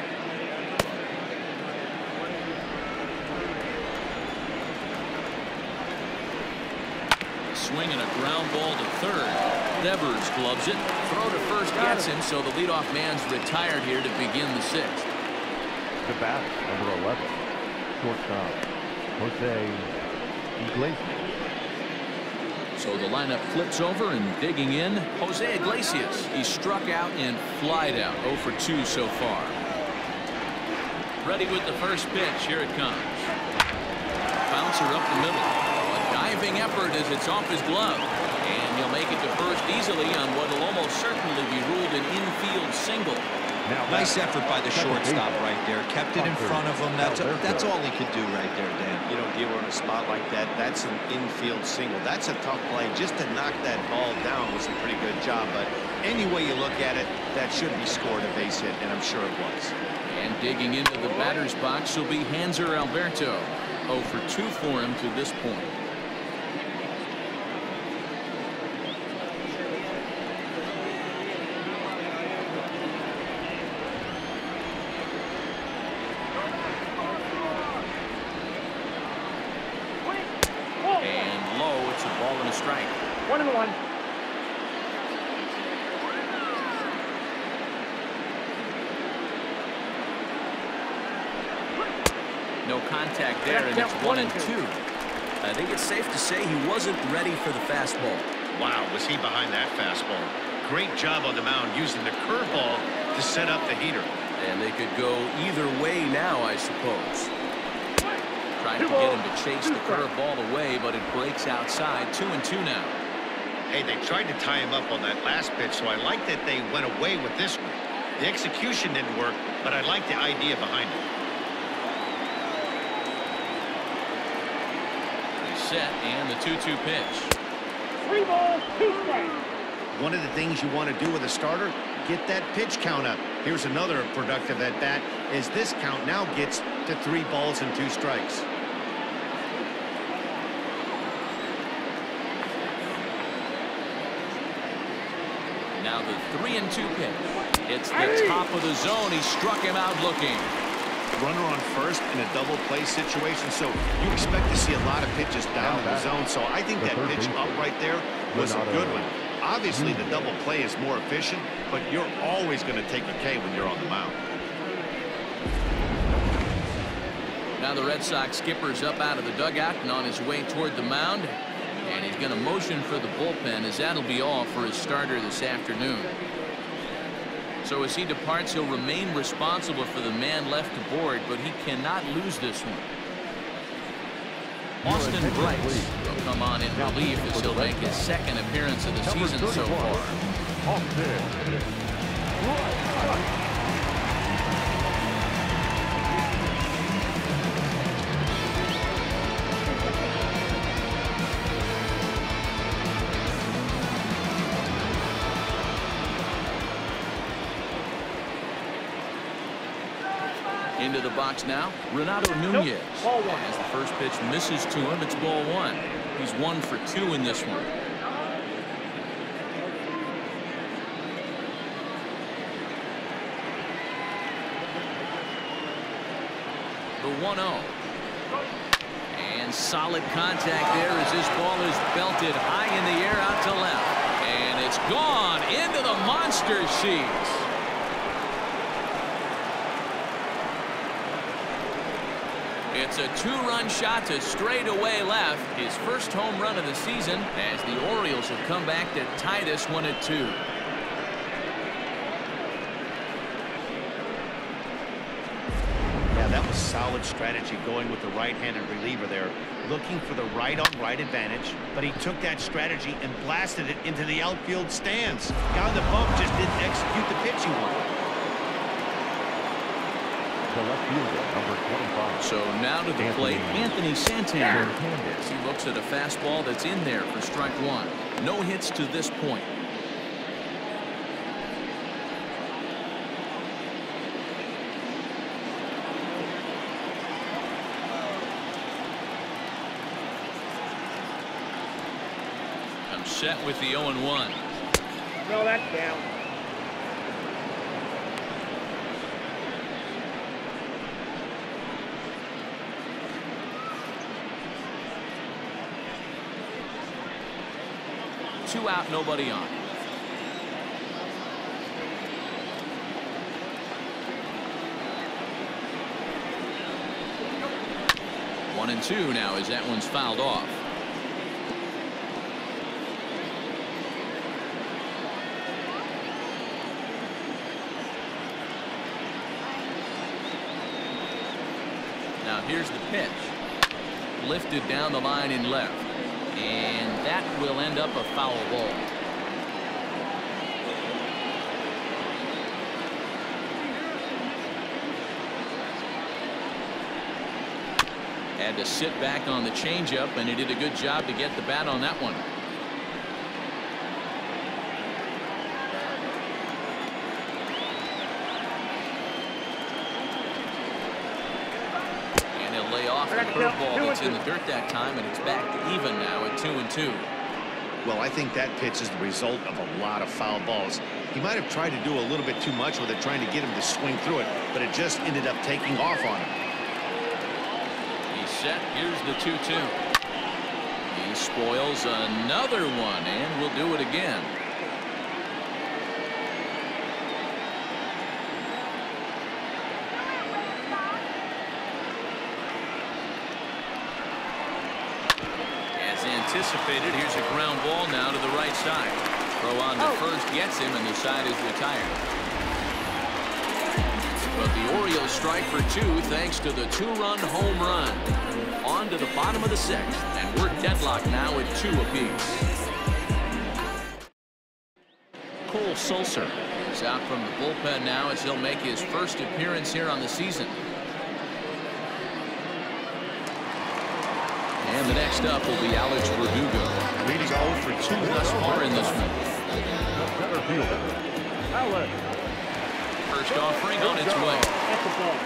Swing and a ground ball to third. Devers gloves it. Throw to first gets him, so the leadoff man's retired here to begin the sixth. The bat, number eleven, shortstop, Jose Iglesias. So the lineup flips over, and digging in, Jose Iglesias. He struck out and flied out. oh for two so far. Ready with the first pitch. Here it comes. Bouncer up the middle. A diving effort as it's off his glove. And he'll make it to first easily on what will almost certainly be ruled an infield single. Now, nice effort by the shortstop right there. Kept it in front of him. That's, a, that's all he could do right there, Dan. You know, you were in a spot like that. That's an infield single. That's a tough play. Just to knock that ball down was a pretty good job. But any way you look at it, that should be scored a base hit, and I'm sure it was. And digging into the batter's box will be Hanser Alberto. oh for two for him to this point. And low, it's a ball and a strike. One and one. No contact there, and it's one and two. I think it's safe to say he wasn't ready for the fastball. Wow, was he behind that fastball. Great job on the mound using the curveball to set up the heater. And they could go either way now, I suppose. Trying to get him to chase the curveball away, but it breaks outside. Two and two now. Hey, they tried to tie him up on that last pitch, so I like that they went away with this one. The execution didn't work, but I like the idea behind it. Set, and the two two pitch. Three balls, two strikes. One of the things you want to do with a starter, get that pitch count up. Here's another productive at bat, as this count now gets to three balls and two strikes. Now the three and two pitch. It's the top of the zone. He struck him out looking. Runner on first in a double play situation, so you expect to see a lot of pitches down in the zone. So I think that pitch up right there was a good one. Obviously, the double play is more efficient, but you're always going to take a K when you're on the mound. Now the Red Sox skipper's up out of the dugout and on his way toward the mound. And he's going to motion for the bullpen, as that'll be all for his starter this afternoon. So as he departs, he'll remain responsible for the man left aboard, but he cannot lose this one. Austin Brice will come on in relief as he'll make his second appearance of the season so far. Into the box now, Renato Nunez. As the first pitch misses to him, it's ball one. He's one for two in this one. The one oh. And solid contact there as this ball is belted high in the air out to left. And it's gone into the monster seats. It's a two-run shot to straightaway left. His first home run of the season, as the Orioles have come back to tie this one at two. Yeah, that was solid strategy going with the right-handed reliever there, looking for the right-on-right advantage, but he took that strategy and blasted it into the outfield stands. Got on the bump, just didn't execute the pitch he wanted. The left fielder, number twenty-five. So now to the plate, Anthony Santander. As he looks at a fastball that's in there for strike one. No hits to this point. set with the oh and one. No, that's down. Two out, nobody on. One and two now as that one's fouled off. Now here's the pitch. Lifted down the line in left. And that will end up a foul ball. Had to sit back on the changeup, and he did a good job to get the bat on that one. And he'll lay off the curveball that's in the dirt that time, and it's back to even now at two and two. Well, I think that pitch is the result of a lot of foul balls. He might have tried to do a little bit too much with it, trying to get him to swing through it, but it just ended up taking off on him. Set. Here's the two two. He spoils another one, and will do it again. As anticipated, here's a ground ball now to the right side. Throw on to first gets him, and the side is retired. But the Orioles strike for two thanks to the two-run home run. On to the bottom of the sixth, and we're deadlocked now at two apiece. Cole Sulser is out from the bullpen now as he'll make his first appearance here on the season. And the next up will be Alex Verdugo. Leading oh for two thus far in this one. Center fielder, Alex. First offering on its way. That's the ball.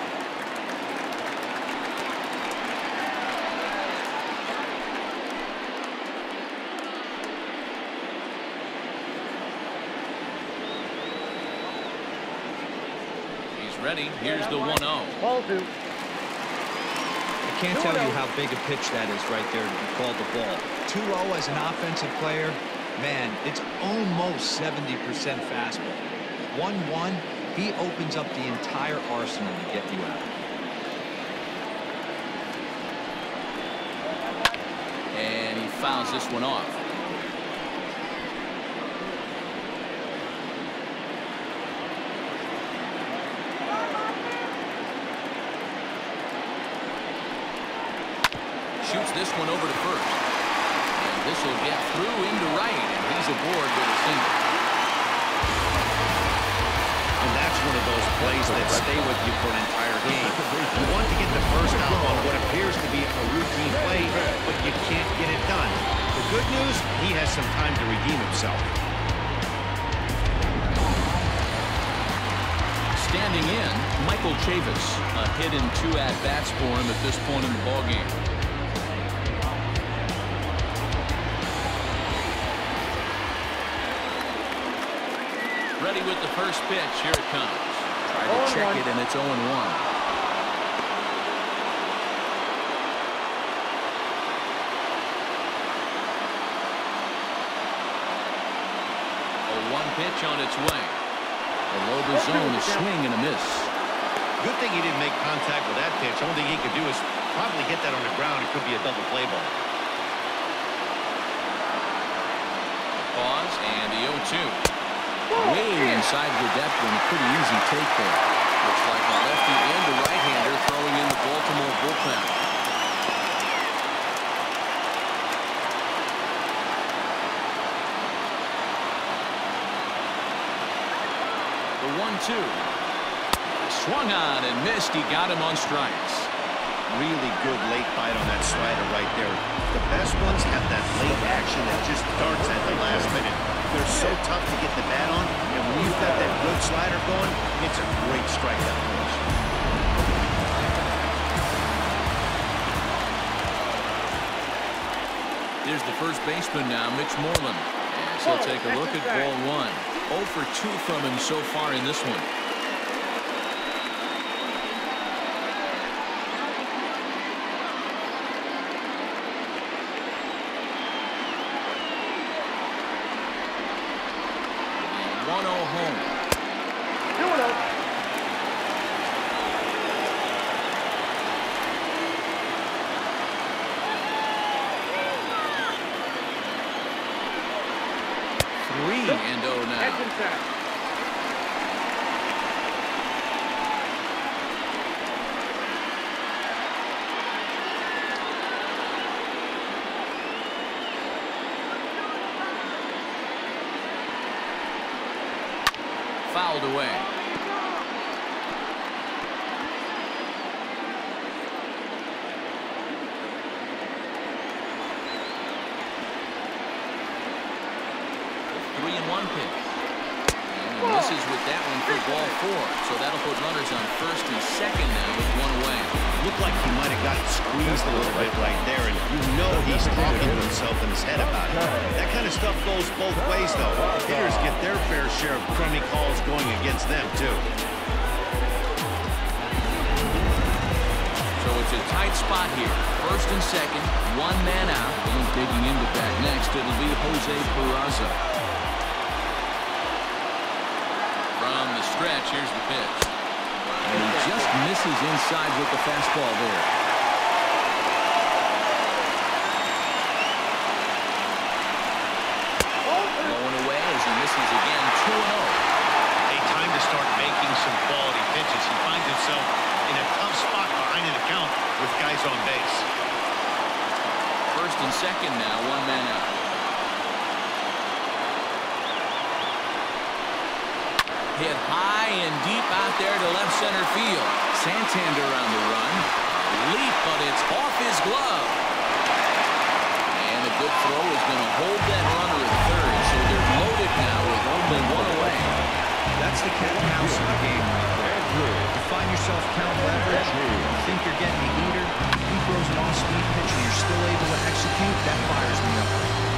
He's ready. Here's the one oh. Ball two. I can't tell you how big a pitch that is right there to be called the ball. two oh as an offensive player, man, it's almost seventy percent fastball. one one, he opens up the entire arsenal to get you out. And he fouls this one off. Shoots this one over to first. And this will get through into right, and he's aboard with a single. And that's one of those plays that stay with you for an entire game. You want to get the first out on what appears to be a routine play, but you can't get it done. The good news, he has some time to redeem himself. Standing in, Michael Chavis. A hit in two at-bats for him at this point in the ballgame. Ready with the first pitch. Here it comes. Try to check it, and it's oh and one. A one pitch on its way. Below the zone, a swing and a miss. Good thing he didn't make contact with that pitch. Only thing he could do is probably hit that on the ground. It could be a double play ball. Pause, and the oh two. Way inside the depth and a pretty easy take there. Looks like a lefty and a right-hander throwing in the Baltimore bullpen. The one two. Swung on and missed. He got him on strikes. Really good late bite on that slider right there. The best ones have that late action that just darts at the last minute. They're so tough to get the bat on, and when you've got that good slider going, it's a great strikeout pitch. Here's the first baseman now, Mitch Moreland. And he'll take a look at ball one. oh for two from him so far in this one. one oh home. two oh. Three and oh now. That's inside. Fouled away. Three and one pitch. And misses with that one for ball four. So that'll put runners on first and second now with one away. Looked like he might have gotten squeezed a little bit right there, and you know he's talking to himself in his head about it. That kind of stuff goes both ways, though. Hitters get their fair share of crummy calls going against them, too. So it's a tight spot here. First and second, one man out. And digging into back next, it'll be Jose Peraza. From the stretch, here's the pitch. And he just misses inside with the fastball there. Going away as he misses again, two and oh. A time to start making some quality pitches. He finds himself in a tough spot behind an account with guys on base. First and second now, one man out. Hit high and deep out there to left center field. Santander on the run. Leap, but it's off his glove. And a good throw is going to hold that runner at third. So they're loaded now with only one away. That's the cat and mouse of the game right there. You find yourself count leverage, you think you're getting a heater, he throws an off-speed pitch and you're still able to execute, that fires me up.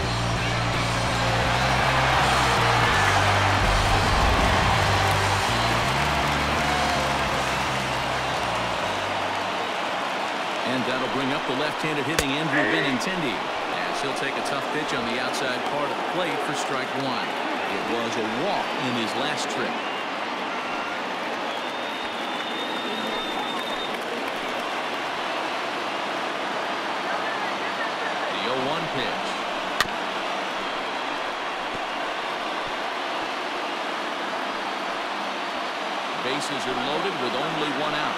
And that'll bring up the left-handed hitting Andrew Benintendi. As he'll take a tough pitch on the outside part of the plate for strike one. It was a walk in his last trip. The oh one pitch. Bases are loaded with only one out.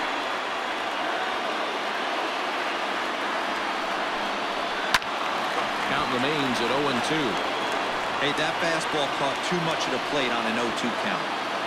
Count remains at oh and two. Hey, that fastball caught too much of the plate on an oh two count.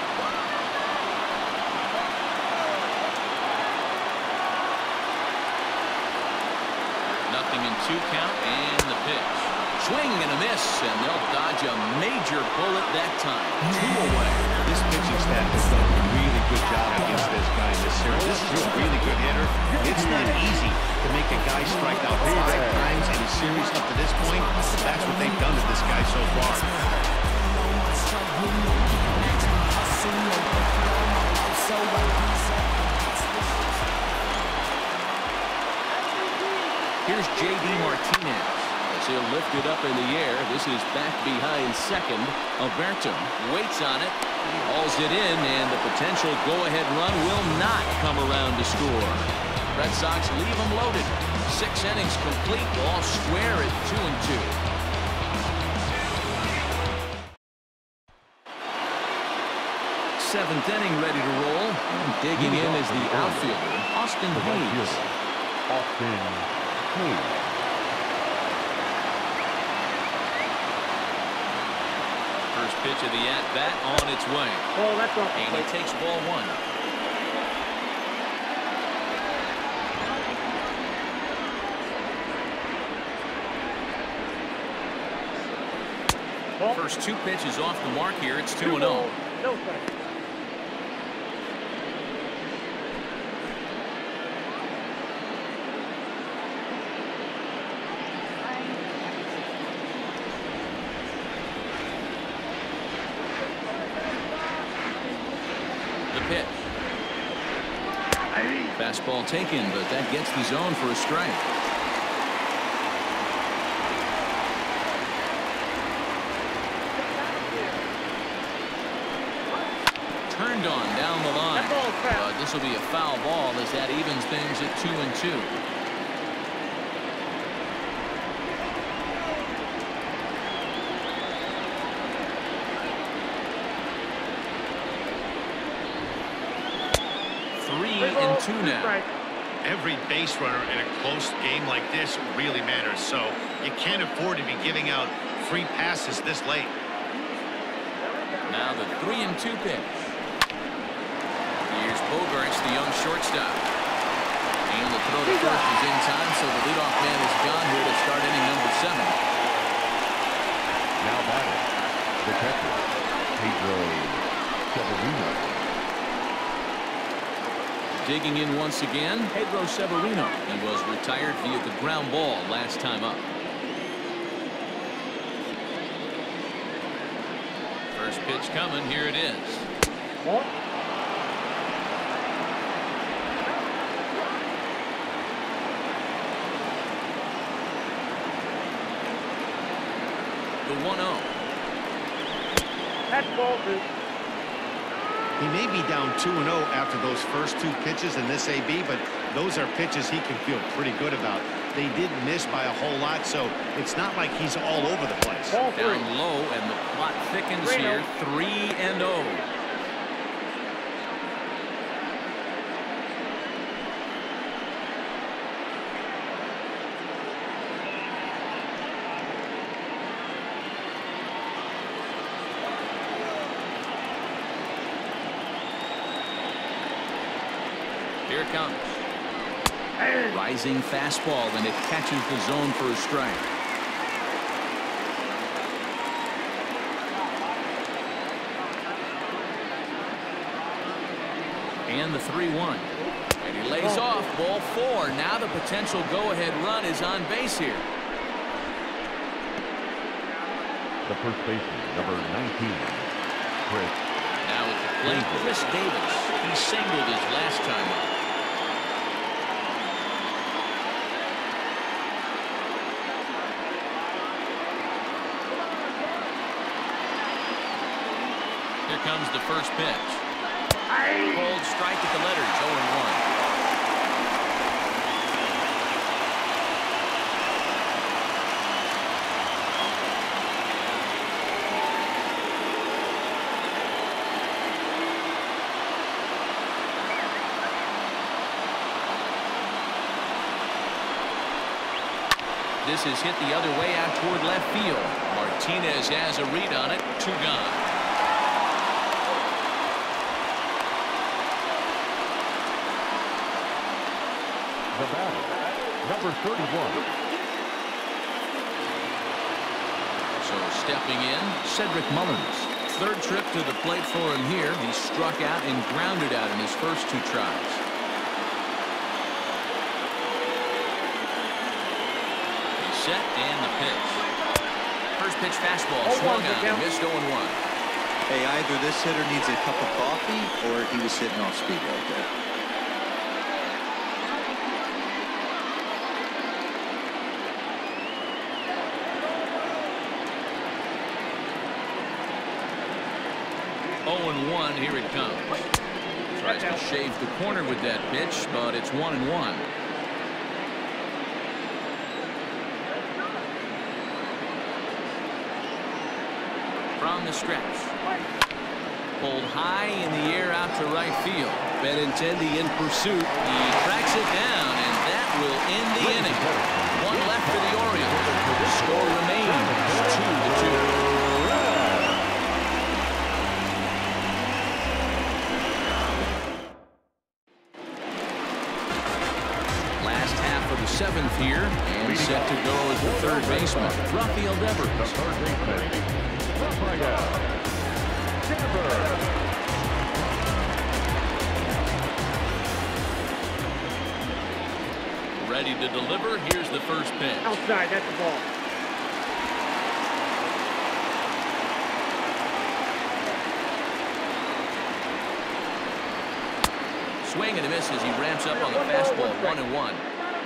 Nothing in two count and the pitch. Swing and a miss, and they'll dodge a major bullet that time. Two away. This pitching staff has done a really good job against this guy in this series. This is a really good hitter. It's not easy to make a guy strike out five times in a series up to this point. That's what they've done to this guy so far. Here's J D Martinez. As he'll lift it up in the air. This is back behind second. Alberto waits on it. He hauls it in, and the potential go-ahead run will not come around to score. Red Sox leave them loaded. Six innings complete, all square at two and two. Seventh inning ready to roll. And digging in is the outfielder, Austin Hayes. Austin Hayes. First pitch of the at-bat on its way. Oh, that's off the And plate. he takes ball one. Ball. First two pitches off the mark here. It's two and oh. No strike. Fastball taken, but that gets the zone for a strike. Turned on down the line. But this will be a foul ball as that evens things at two and two. Three and two now. Every base runner in a close game like this really matters, so you can't afford to be giving out free passes this late. Now the three and two pitch. Here's Bogarts, the young shortstop. And the throw to first is in time, so the leadoff man is gone here to start inning number seven. Now batting, the catcher, Pedro Severino. Digging in once again, Pedro Severino. He was retired via the ground ball last time up. First pitch coming. Here it is. What? The one oh. That's ball two. He may be down two and oh after those first two pitches in this A B, but those are pitches he can feel pretty good about. They did miss by a whole lot, so it's not like he's all over the place. Ball three. Down low, and the plot thickens Three here. oh. Three and oh. Here it comes. Rising fastball, and it catches the zone for a strike. And the three one. And he lays off. Ball four. Now the potential go-ahead run is on base here. The first baseman, number nineteen, Chris. Now at the plate, Chris Davis. He singled his last time up. Here comes the first pitch. Cold strike at the letters, oh and one. This is hit the other way out toward left field. Martinez has a read on it. Two gone. The batter, number thirty-one. So stepping in, Cedric Mullins. Third trip to the plate for him here. He struck out and grounded out in his first two tries. He's set and the pitch. First pitch fastball swung on, missed oh and one. Hey, either this hitter needs a cup of coffee or he was sitting off speed right there. oh and one, here it comes. Tries to shave the corner with that pitch, but it's one and one. From the stretch. Pulled high in the air out to right field. Benintendi in pursuit. He tracks it down, and that will end the inning. One left for the Orioles. The score remains two to two. Seventh here, and set to go as the third baseman, Rafael Devers. The third baseman, Rafael Devers. Ready to deliver. Here's the first pitch. Outside, that's the ball. swing and a miss as he ramps up on the fastball. One and one.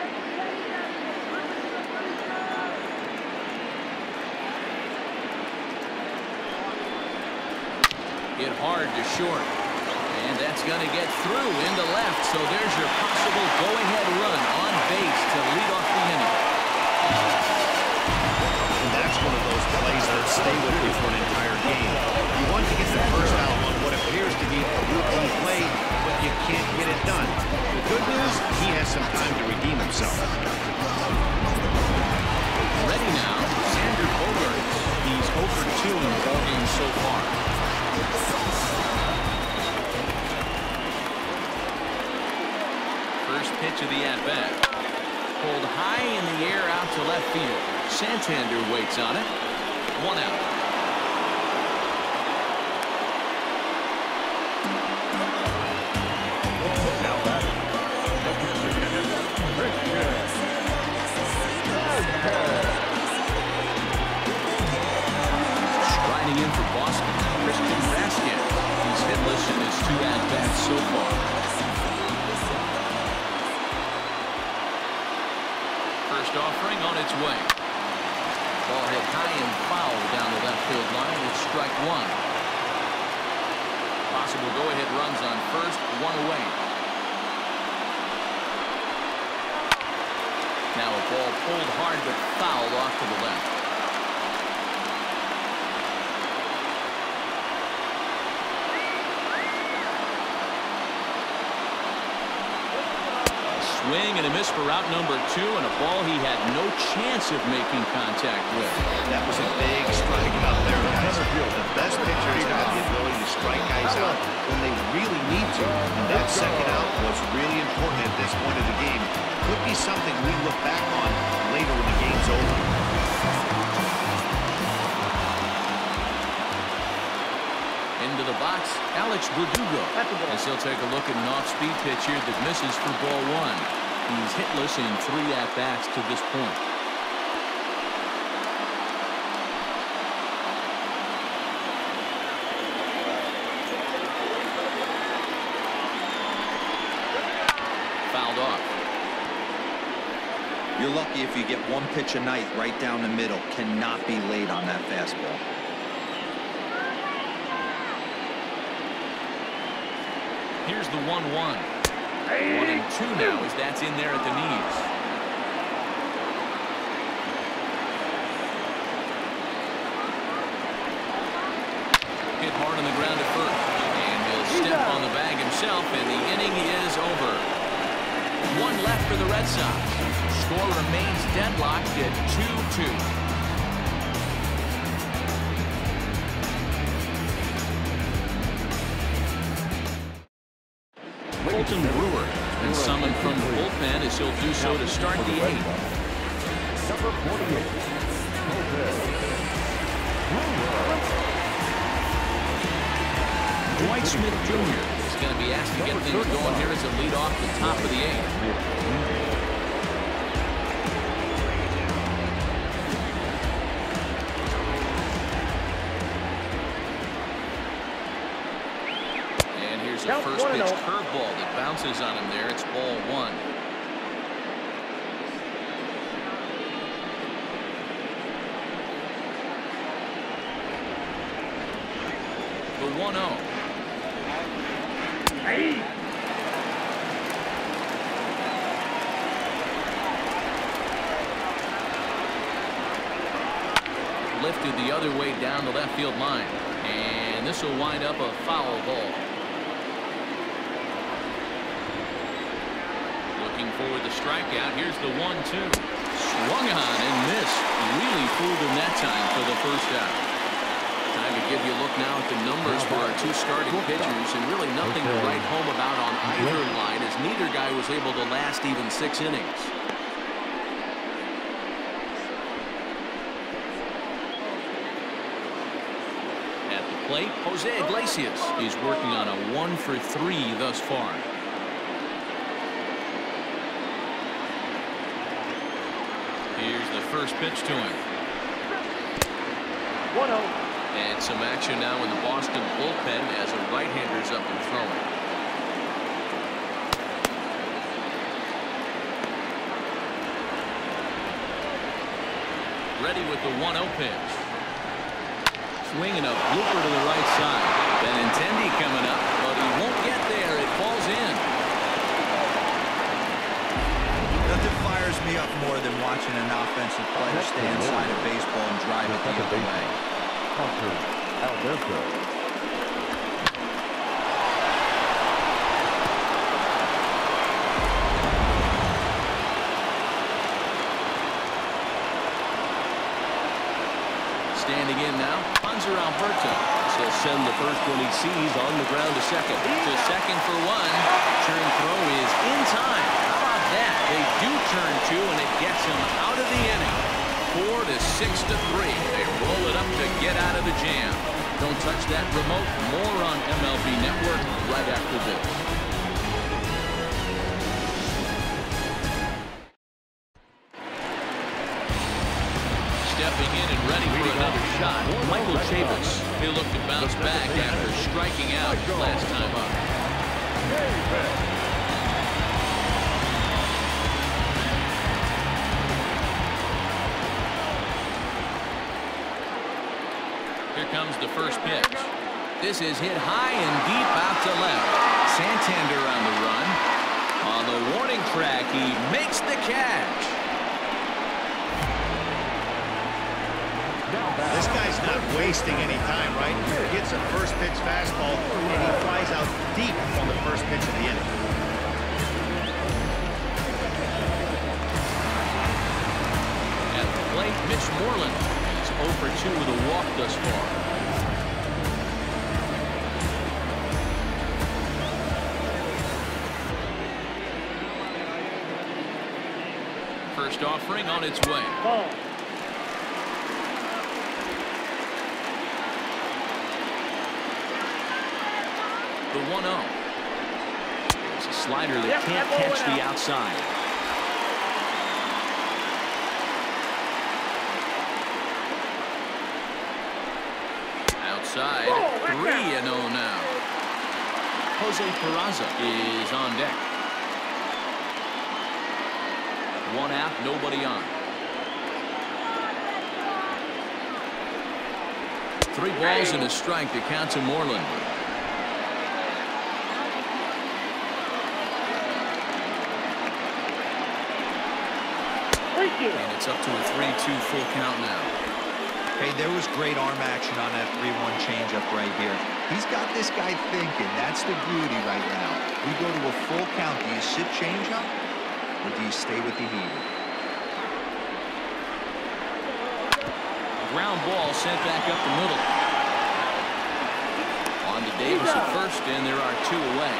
Hit hard to short. And that's going to get through into left. So there's your possible go-ahead run on base to lead off the inning. And that's one of those plays that stay with you for an entire game. You want to get the first out on what appears to be a routine play, but you can't get it done. The good news, he has some time to redeem himself. Ready now, Xander Bogaerts. He's oh for two in the ballgame so far. First pitch of the at-bat. Pulled high in the air out to left field. Santander waits on it. One out. Now batting. Striding in for Boston, Christian Raskin. He's hitless in his two at-bats so far. First offering on its way. Ball hit high and foul down the left field line. It's strike one. Possible go-ahead runs on first, one away. Now a ball pulled hard but fouled off to the left. Swing and a miss for route number two, and a ball he had no chance of making contact with. That was a big strike out there, guys. The best pitchers have the ability to strike guys out when they really need to. And that second out was really important at this point of the game. Could be something we look back on later when the game's over. Into the box, Alex Verdugo. As he'll take a look at an off-speed pitch here that misses for ball one. He's hitless in three at-bats to this point. Fouled off. You're lucky if you get one pitch a night right down the middle. Cannot be late on that fastball. Here's the one one. One and two now as that's in there at the knees. Hit hard on the ground at first. And he'll step on the bag himself, and the inning is over. One left for the Red Sox. Score remains deadlocked at two two. Colton Brewer has been summoned from the bullpen as he'll do so to start the eighth. Number forty-eight. Dwight Smith Junior is going to be asked to get things going here as a lead off the top of the eighth. The first pitch curveball that bounces on him there. It's ball one. The one oh. Hey. Lifted the other way down the left field line. And this will wind up a foul ball. For the strikeout. Here's the one two. Swung on and missed. Really fooled him that time for the first out. Time to give you a look now at the numbers for our two starting pitchers, and really nothing to write home about on either line, as neither guy was able to last even six innings. At the plate, Jose Iglesias is working on a one for three thus far. Here's the first pitch to him. one oh. And some action now in the Boston bullpen as a right-hander's up and throwing. ready with the one oh pitch. Swinging a blooper to the right side. Benintendi coming up, but he won't get there. It falls in. Nothing fires me up more than watching an offensive player stay inside a baseball and drive it the other way. Hunter Alberto. Standing in now, Hunter Alberto. He'll send the first one he sees on the ground to second. To second for one. Turn throw is in time. How about that? They do turn two, and it gets him out of the inning. Four to six to three. They roll it up to get out of the jam. Don't touch that remote. More on M L B Network right after this. Stepping in and ready for another shot, Michael Chavis. He'll look to bounce back after striking out last time up. Here comes the first pitch. This is hit high and deep out to left. Santander on the run. On the warning track, he makes the catch. This guy's not wasting any time, right? He gets a first pitch fastball, and he flies out deep on the first pitch of the inning. At the plate, Mitch Moreland. He's oh for two with a walk thus far. First offering on its way. Ball. The one oh. It's a slider that yep, can't that catch the outside. Outside, three and oh now. Jose Peraza is on deck. One out, nobody on. Three balls and a strike to count to Moreland. And it's up to a three two full count now. Hey, there was great arm action on that three one changeup right here. He's got this guy thinking. That's the beauty right now. We go to a full count. Do you sit changeup or do you stay with the heater? Ground ball sent back up the middle. On to Davis at first, and there are two away.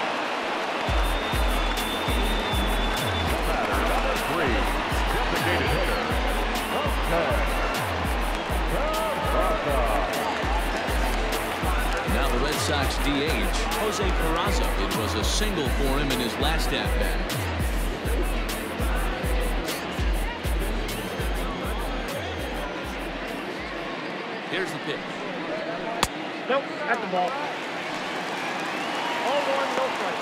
Batter number three. Designated hitter. Okay. Now the Red Sox D H, Jose Peraza. It was a single for him in his last at-bat. Here's the pitch. Nope, at the ball. All one, no strike.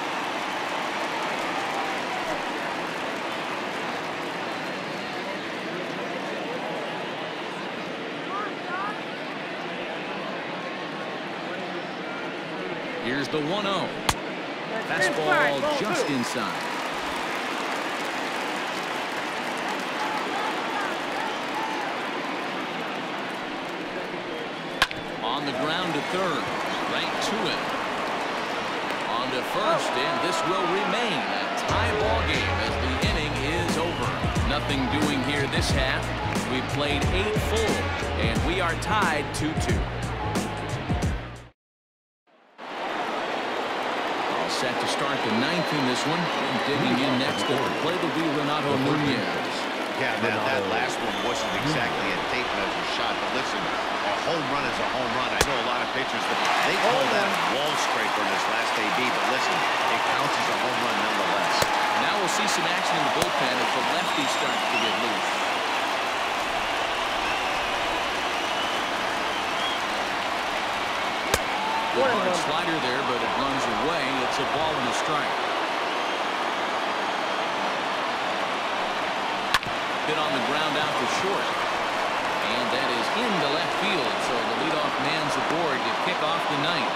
Here's the one oh. Fastball just inside. On the ground to third. Right to him. On to first, and this will remain a tie ball game as the inning is over. Nothing doing here this half. We played eight full, and we are tied two two. Set to start the ninth in this one. And digging in next to play will be Renato Nunez. Yeah, that, that last one wasn't exactly a tape measure shot, but listen, a home run is a home run. I know a lot of pitchers, but they call that a wall scraper in this last A B, but listen, it counts as a home run nonetheless. Now we'll see some action in the bullpen as the lefty starts to get loose. Good hard slider there, but it runs away. It's a ball and a strike. Hit on the ground out to short. And that is into left field, so the leadoff man's aboard to kick off the ninth.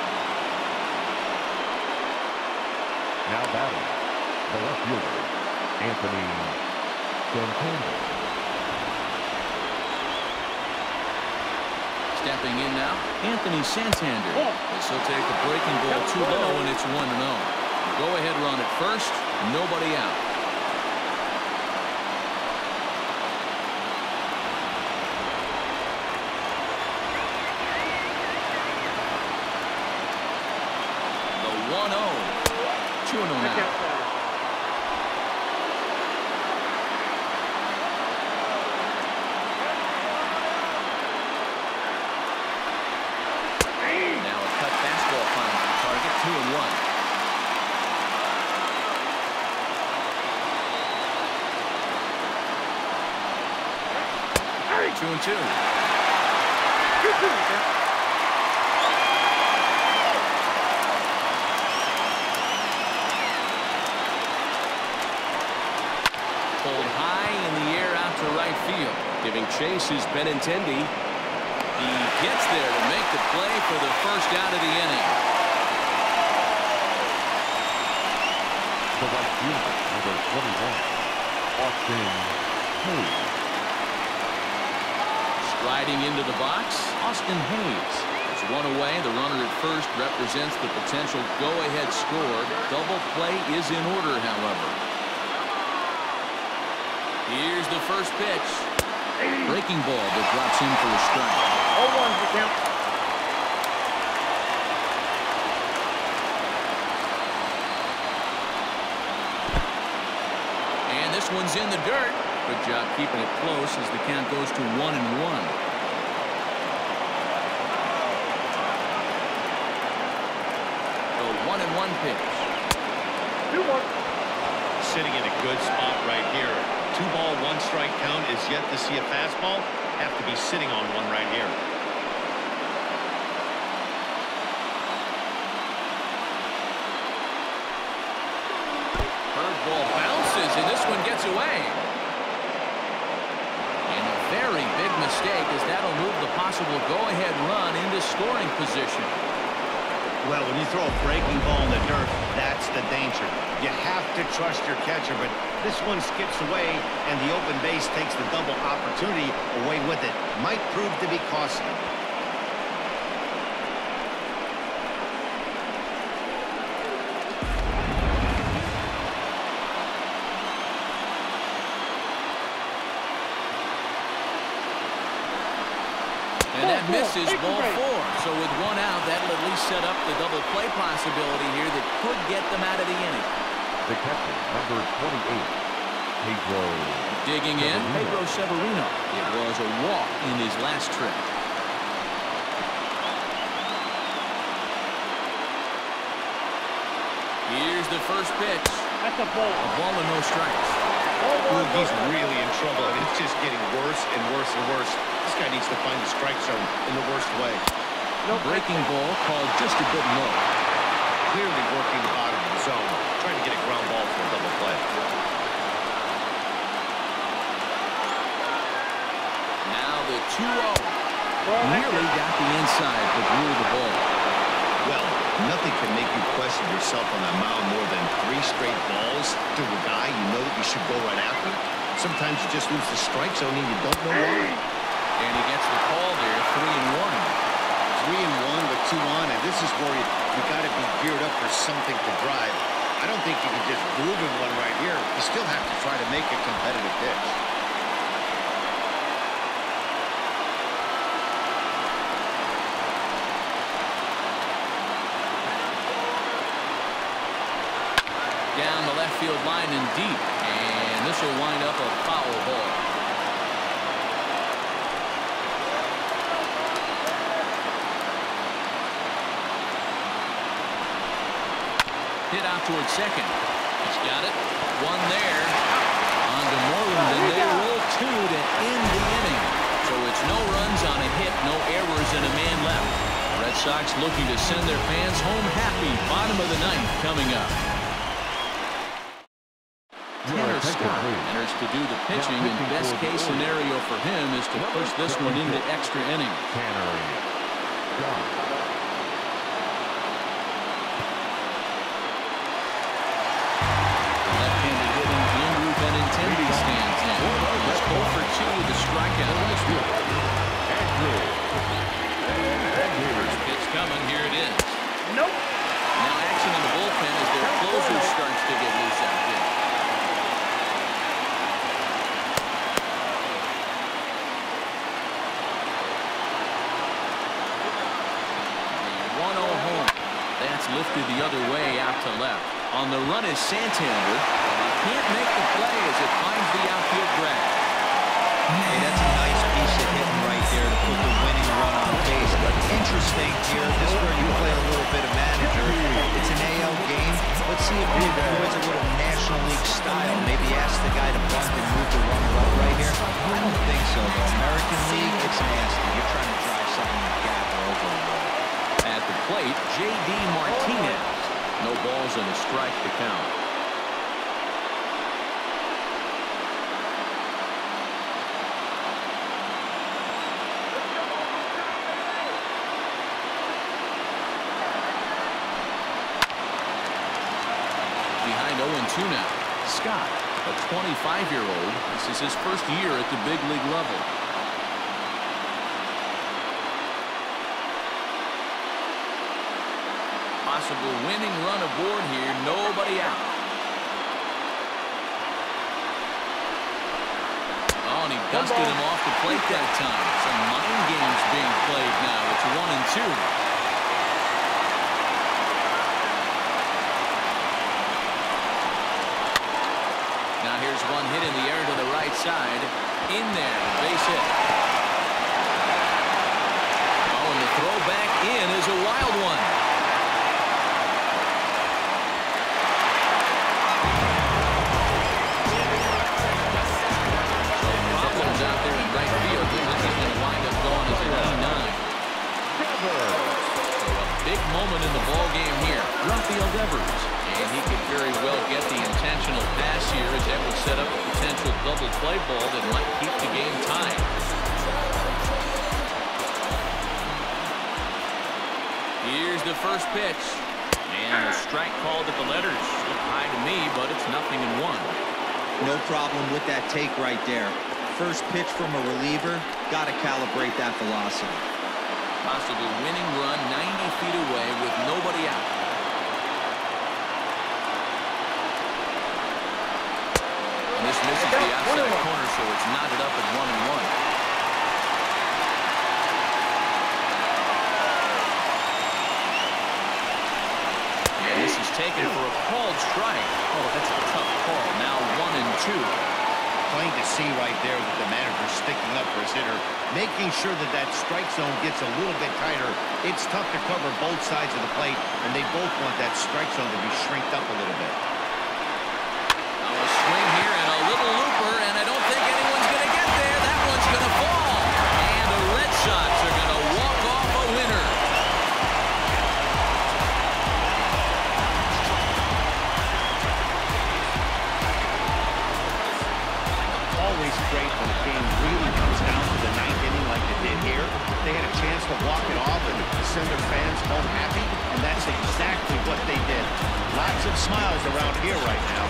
Now batting, the left fielder, Anthony Santander. Stepping in now, Anthony Santander. This will take the breaking ball too low, and it's one to oh. Go ahead run at first, nobody out. The one oh. two oh now. Two and one. Two and two. Pulled high in the air out to right field. Giving chase is Benintendi. He gets there to make the play for the first out of the inning. The right fielder, number twenty-one, Austin Hayes. Striding into the box, Austin Hayes. It's one away. The runner at first represents the potential go-ahead score. Double play is in order, however. Here's the first pitch. Breaking ball that drops in for a strike. oh one for count. This one's in the dirt. Good job keeping it close as the count goes to one and one. The one and one pitch. Two one. Sitting in a good spot right here. Two ball, one strike count is yet to see a fastball. Have to be sitting on one right here. Ball bounces, and this one gets away. And a very big mistake, as that'll move the possible go-ahead run into scoring position. Well, when you throw a breaking ball in the dirt, that's the danger. You have to trust your catcher, but this one skips away, and the open base takes the double opportunity away with it. Might prove to be costly. And that misses ball four. So with one out, that'll at least set up the double play possibility here that could get them out of the inning. The captain, number twenty-eight, Pedro. Digging in, Pedro Severino. It was a walk in his last trip. Here's the first pitch. That's a ball. A ball and no strikes. Ooh, he's really in trouble, and it's just getting worse and worse and worse. This guy needs to find the strike zone in the worst way. No breaking ball called just a bit low. Clearly working the bottom of the zone, trying to get a ground ball for a double play. Now the two oh. Nearly got the inside, but ruled the ball. Well, nothing can make you question yourself on that mound more than three straight balls to a guy you know you should go right after. Sometimes you just lose the strike zone and you don't know why. And he gets the call there, three and one. Three and one with two on, and this is where you, you got to be geared up for something to drive. I don't think you can just groove in one right here. You still have to try to make a competitive pitch. Down the left field line and deep, and this will wind up a foul ball. Hit out towards second. He's got it. One there. On to Moreland, and they roll two to end the inning. So it's no runs on a hit, no errors, and a man left. Red Sox looking to send their fans home happy. Bottom of the ninth coming up. Tanner Scott enters to do the pitching, and best case scenario for him is to push this one into extra innings. Tanner Scott. Left-handed hitting Andrew Benintendi stands in. He's four for two with a strikeout in this one. First pitch coming. Here it is. Nope. Now action in the bullpen as their closer starts to get loose out there. one oh home. That's lifted the other way out to left. On the run is Santander. Can't make the play as it finds the outfield grab. Hey, that's a nice piece of hitting right there to put the winning run on base. But interesting here, this is where you play a little bit of manager. It's an A L game. Let's see if he employs a little National League style. Maybe ask the guy to bunt and move the runner up right here. I don't think so, though. American League, it's nasty. You're trying to drive something in the gap or over the wall. At the plate, J D Martinez. No balls and a strike to count. Behind oh and two now. Scott, a twenty-five-year-old. This is his first year at the big league level. Possible winning run aboard here. Nobody out. Oh, and he dusted him off the plate that time. Some mind games being played now. It's one and two. Now here's one hit in the air to the right side. In there, base hit. Oh, and the throw back in is a wild one. Out there in right field. This is going to wind up going as a one nine. So a big moment in the ball game here. Rafael Devers. And he could very well get the intentional pass here as that would set up a potential double play ball that might keep the game tied. Here's the first pitch. And a strike called at the letters. Looked high to me, but it's nothing in one. No problem with that take right there. First pitch from a reliever, got to calibrate that velocity. Possible winning run ninety feet away with nobody out. And this misses the outside corner, so it's knotted up at one and one. And this is taken for a called strike. Oh, that's a tough call. Now one and two. Plain to see right there that the manager sticking up for his hitter, making sure that that strike zone gets a little bit tighter. It's tough to cover both sides of the plate, and they both want that strike zone to be shrinked up a little bit. Now a swing here and a little looper, and I don't think anyone's going to get there. That one's going to fall. And the Red Sox are going to walk off a winner. Always great when a game really comes down to the ninth inning like it did here. They had a chance to walk it off and send their fans home happy, and that's exactly what they did. Lots of smiles around here right now.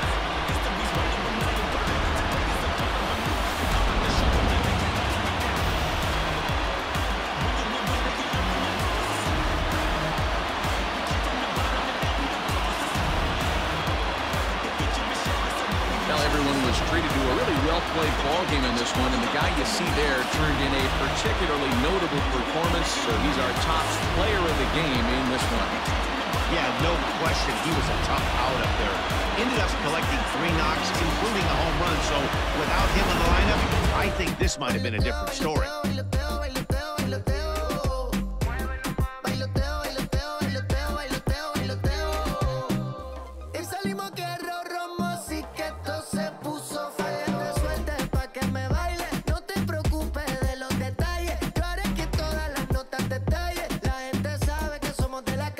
Everyone was treated to a really well-played ball game in this one, and the guy you see there turned in a particularly notable performance, so he's our top player of the game in this one. Yeah, no question, he was a tough out up there. Ended up collecting three knocks, including a home run, so without him in the lineup, I think this might have been a different story.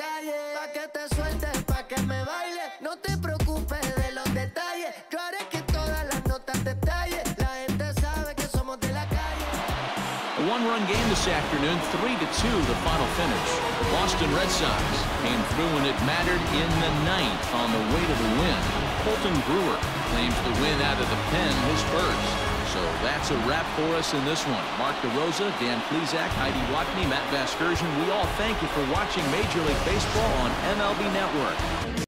No te preocupes de los detalles, yo haré que A one-run game this afternoon, three to two the final finish. The Boston Red Sox came through when it mattered in the ninth on the way to the win. Colton Brewer claims the win out of the pen, his first. So that's a wrap for us in this one. Mark DeRosa, Dan Plesac, Heidi Watney, Matt Vasgersian, we all thank you for watching Major League Baseball on M L B Network.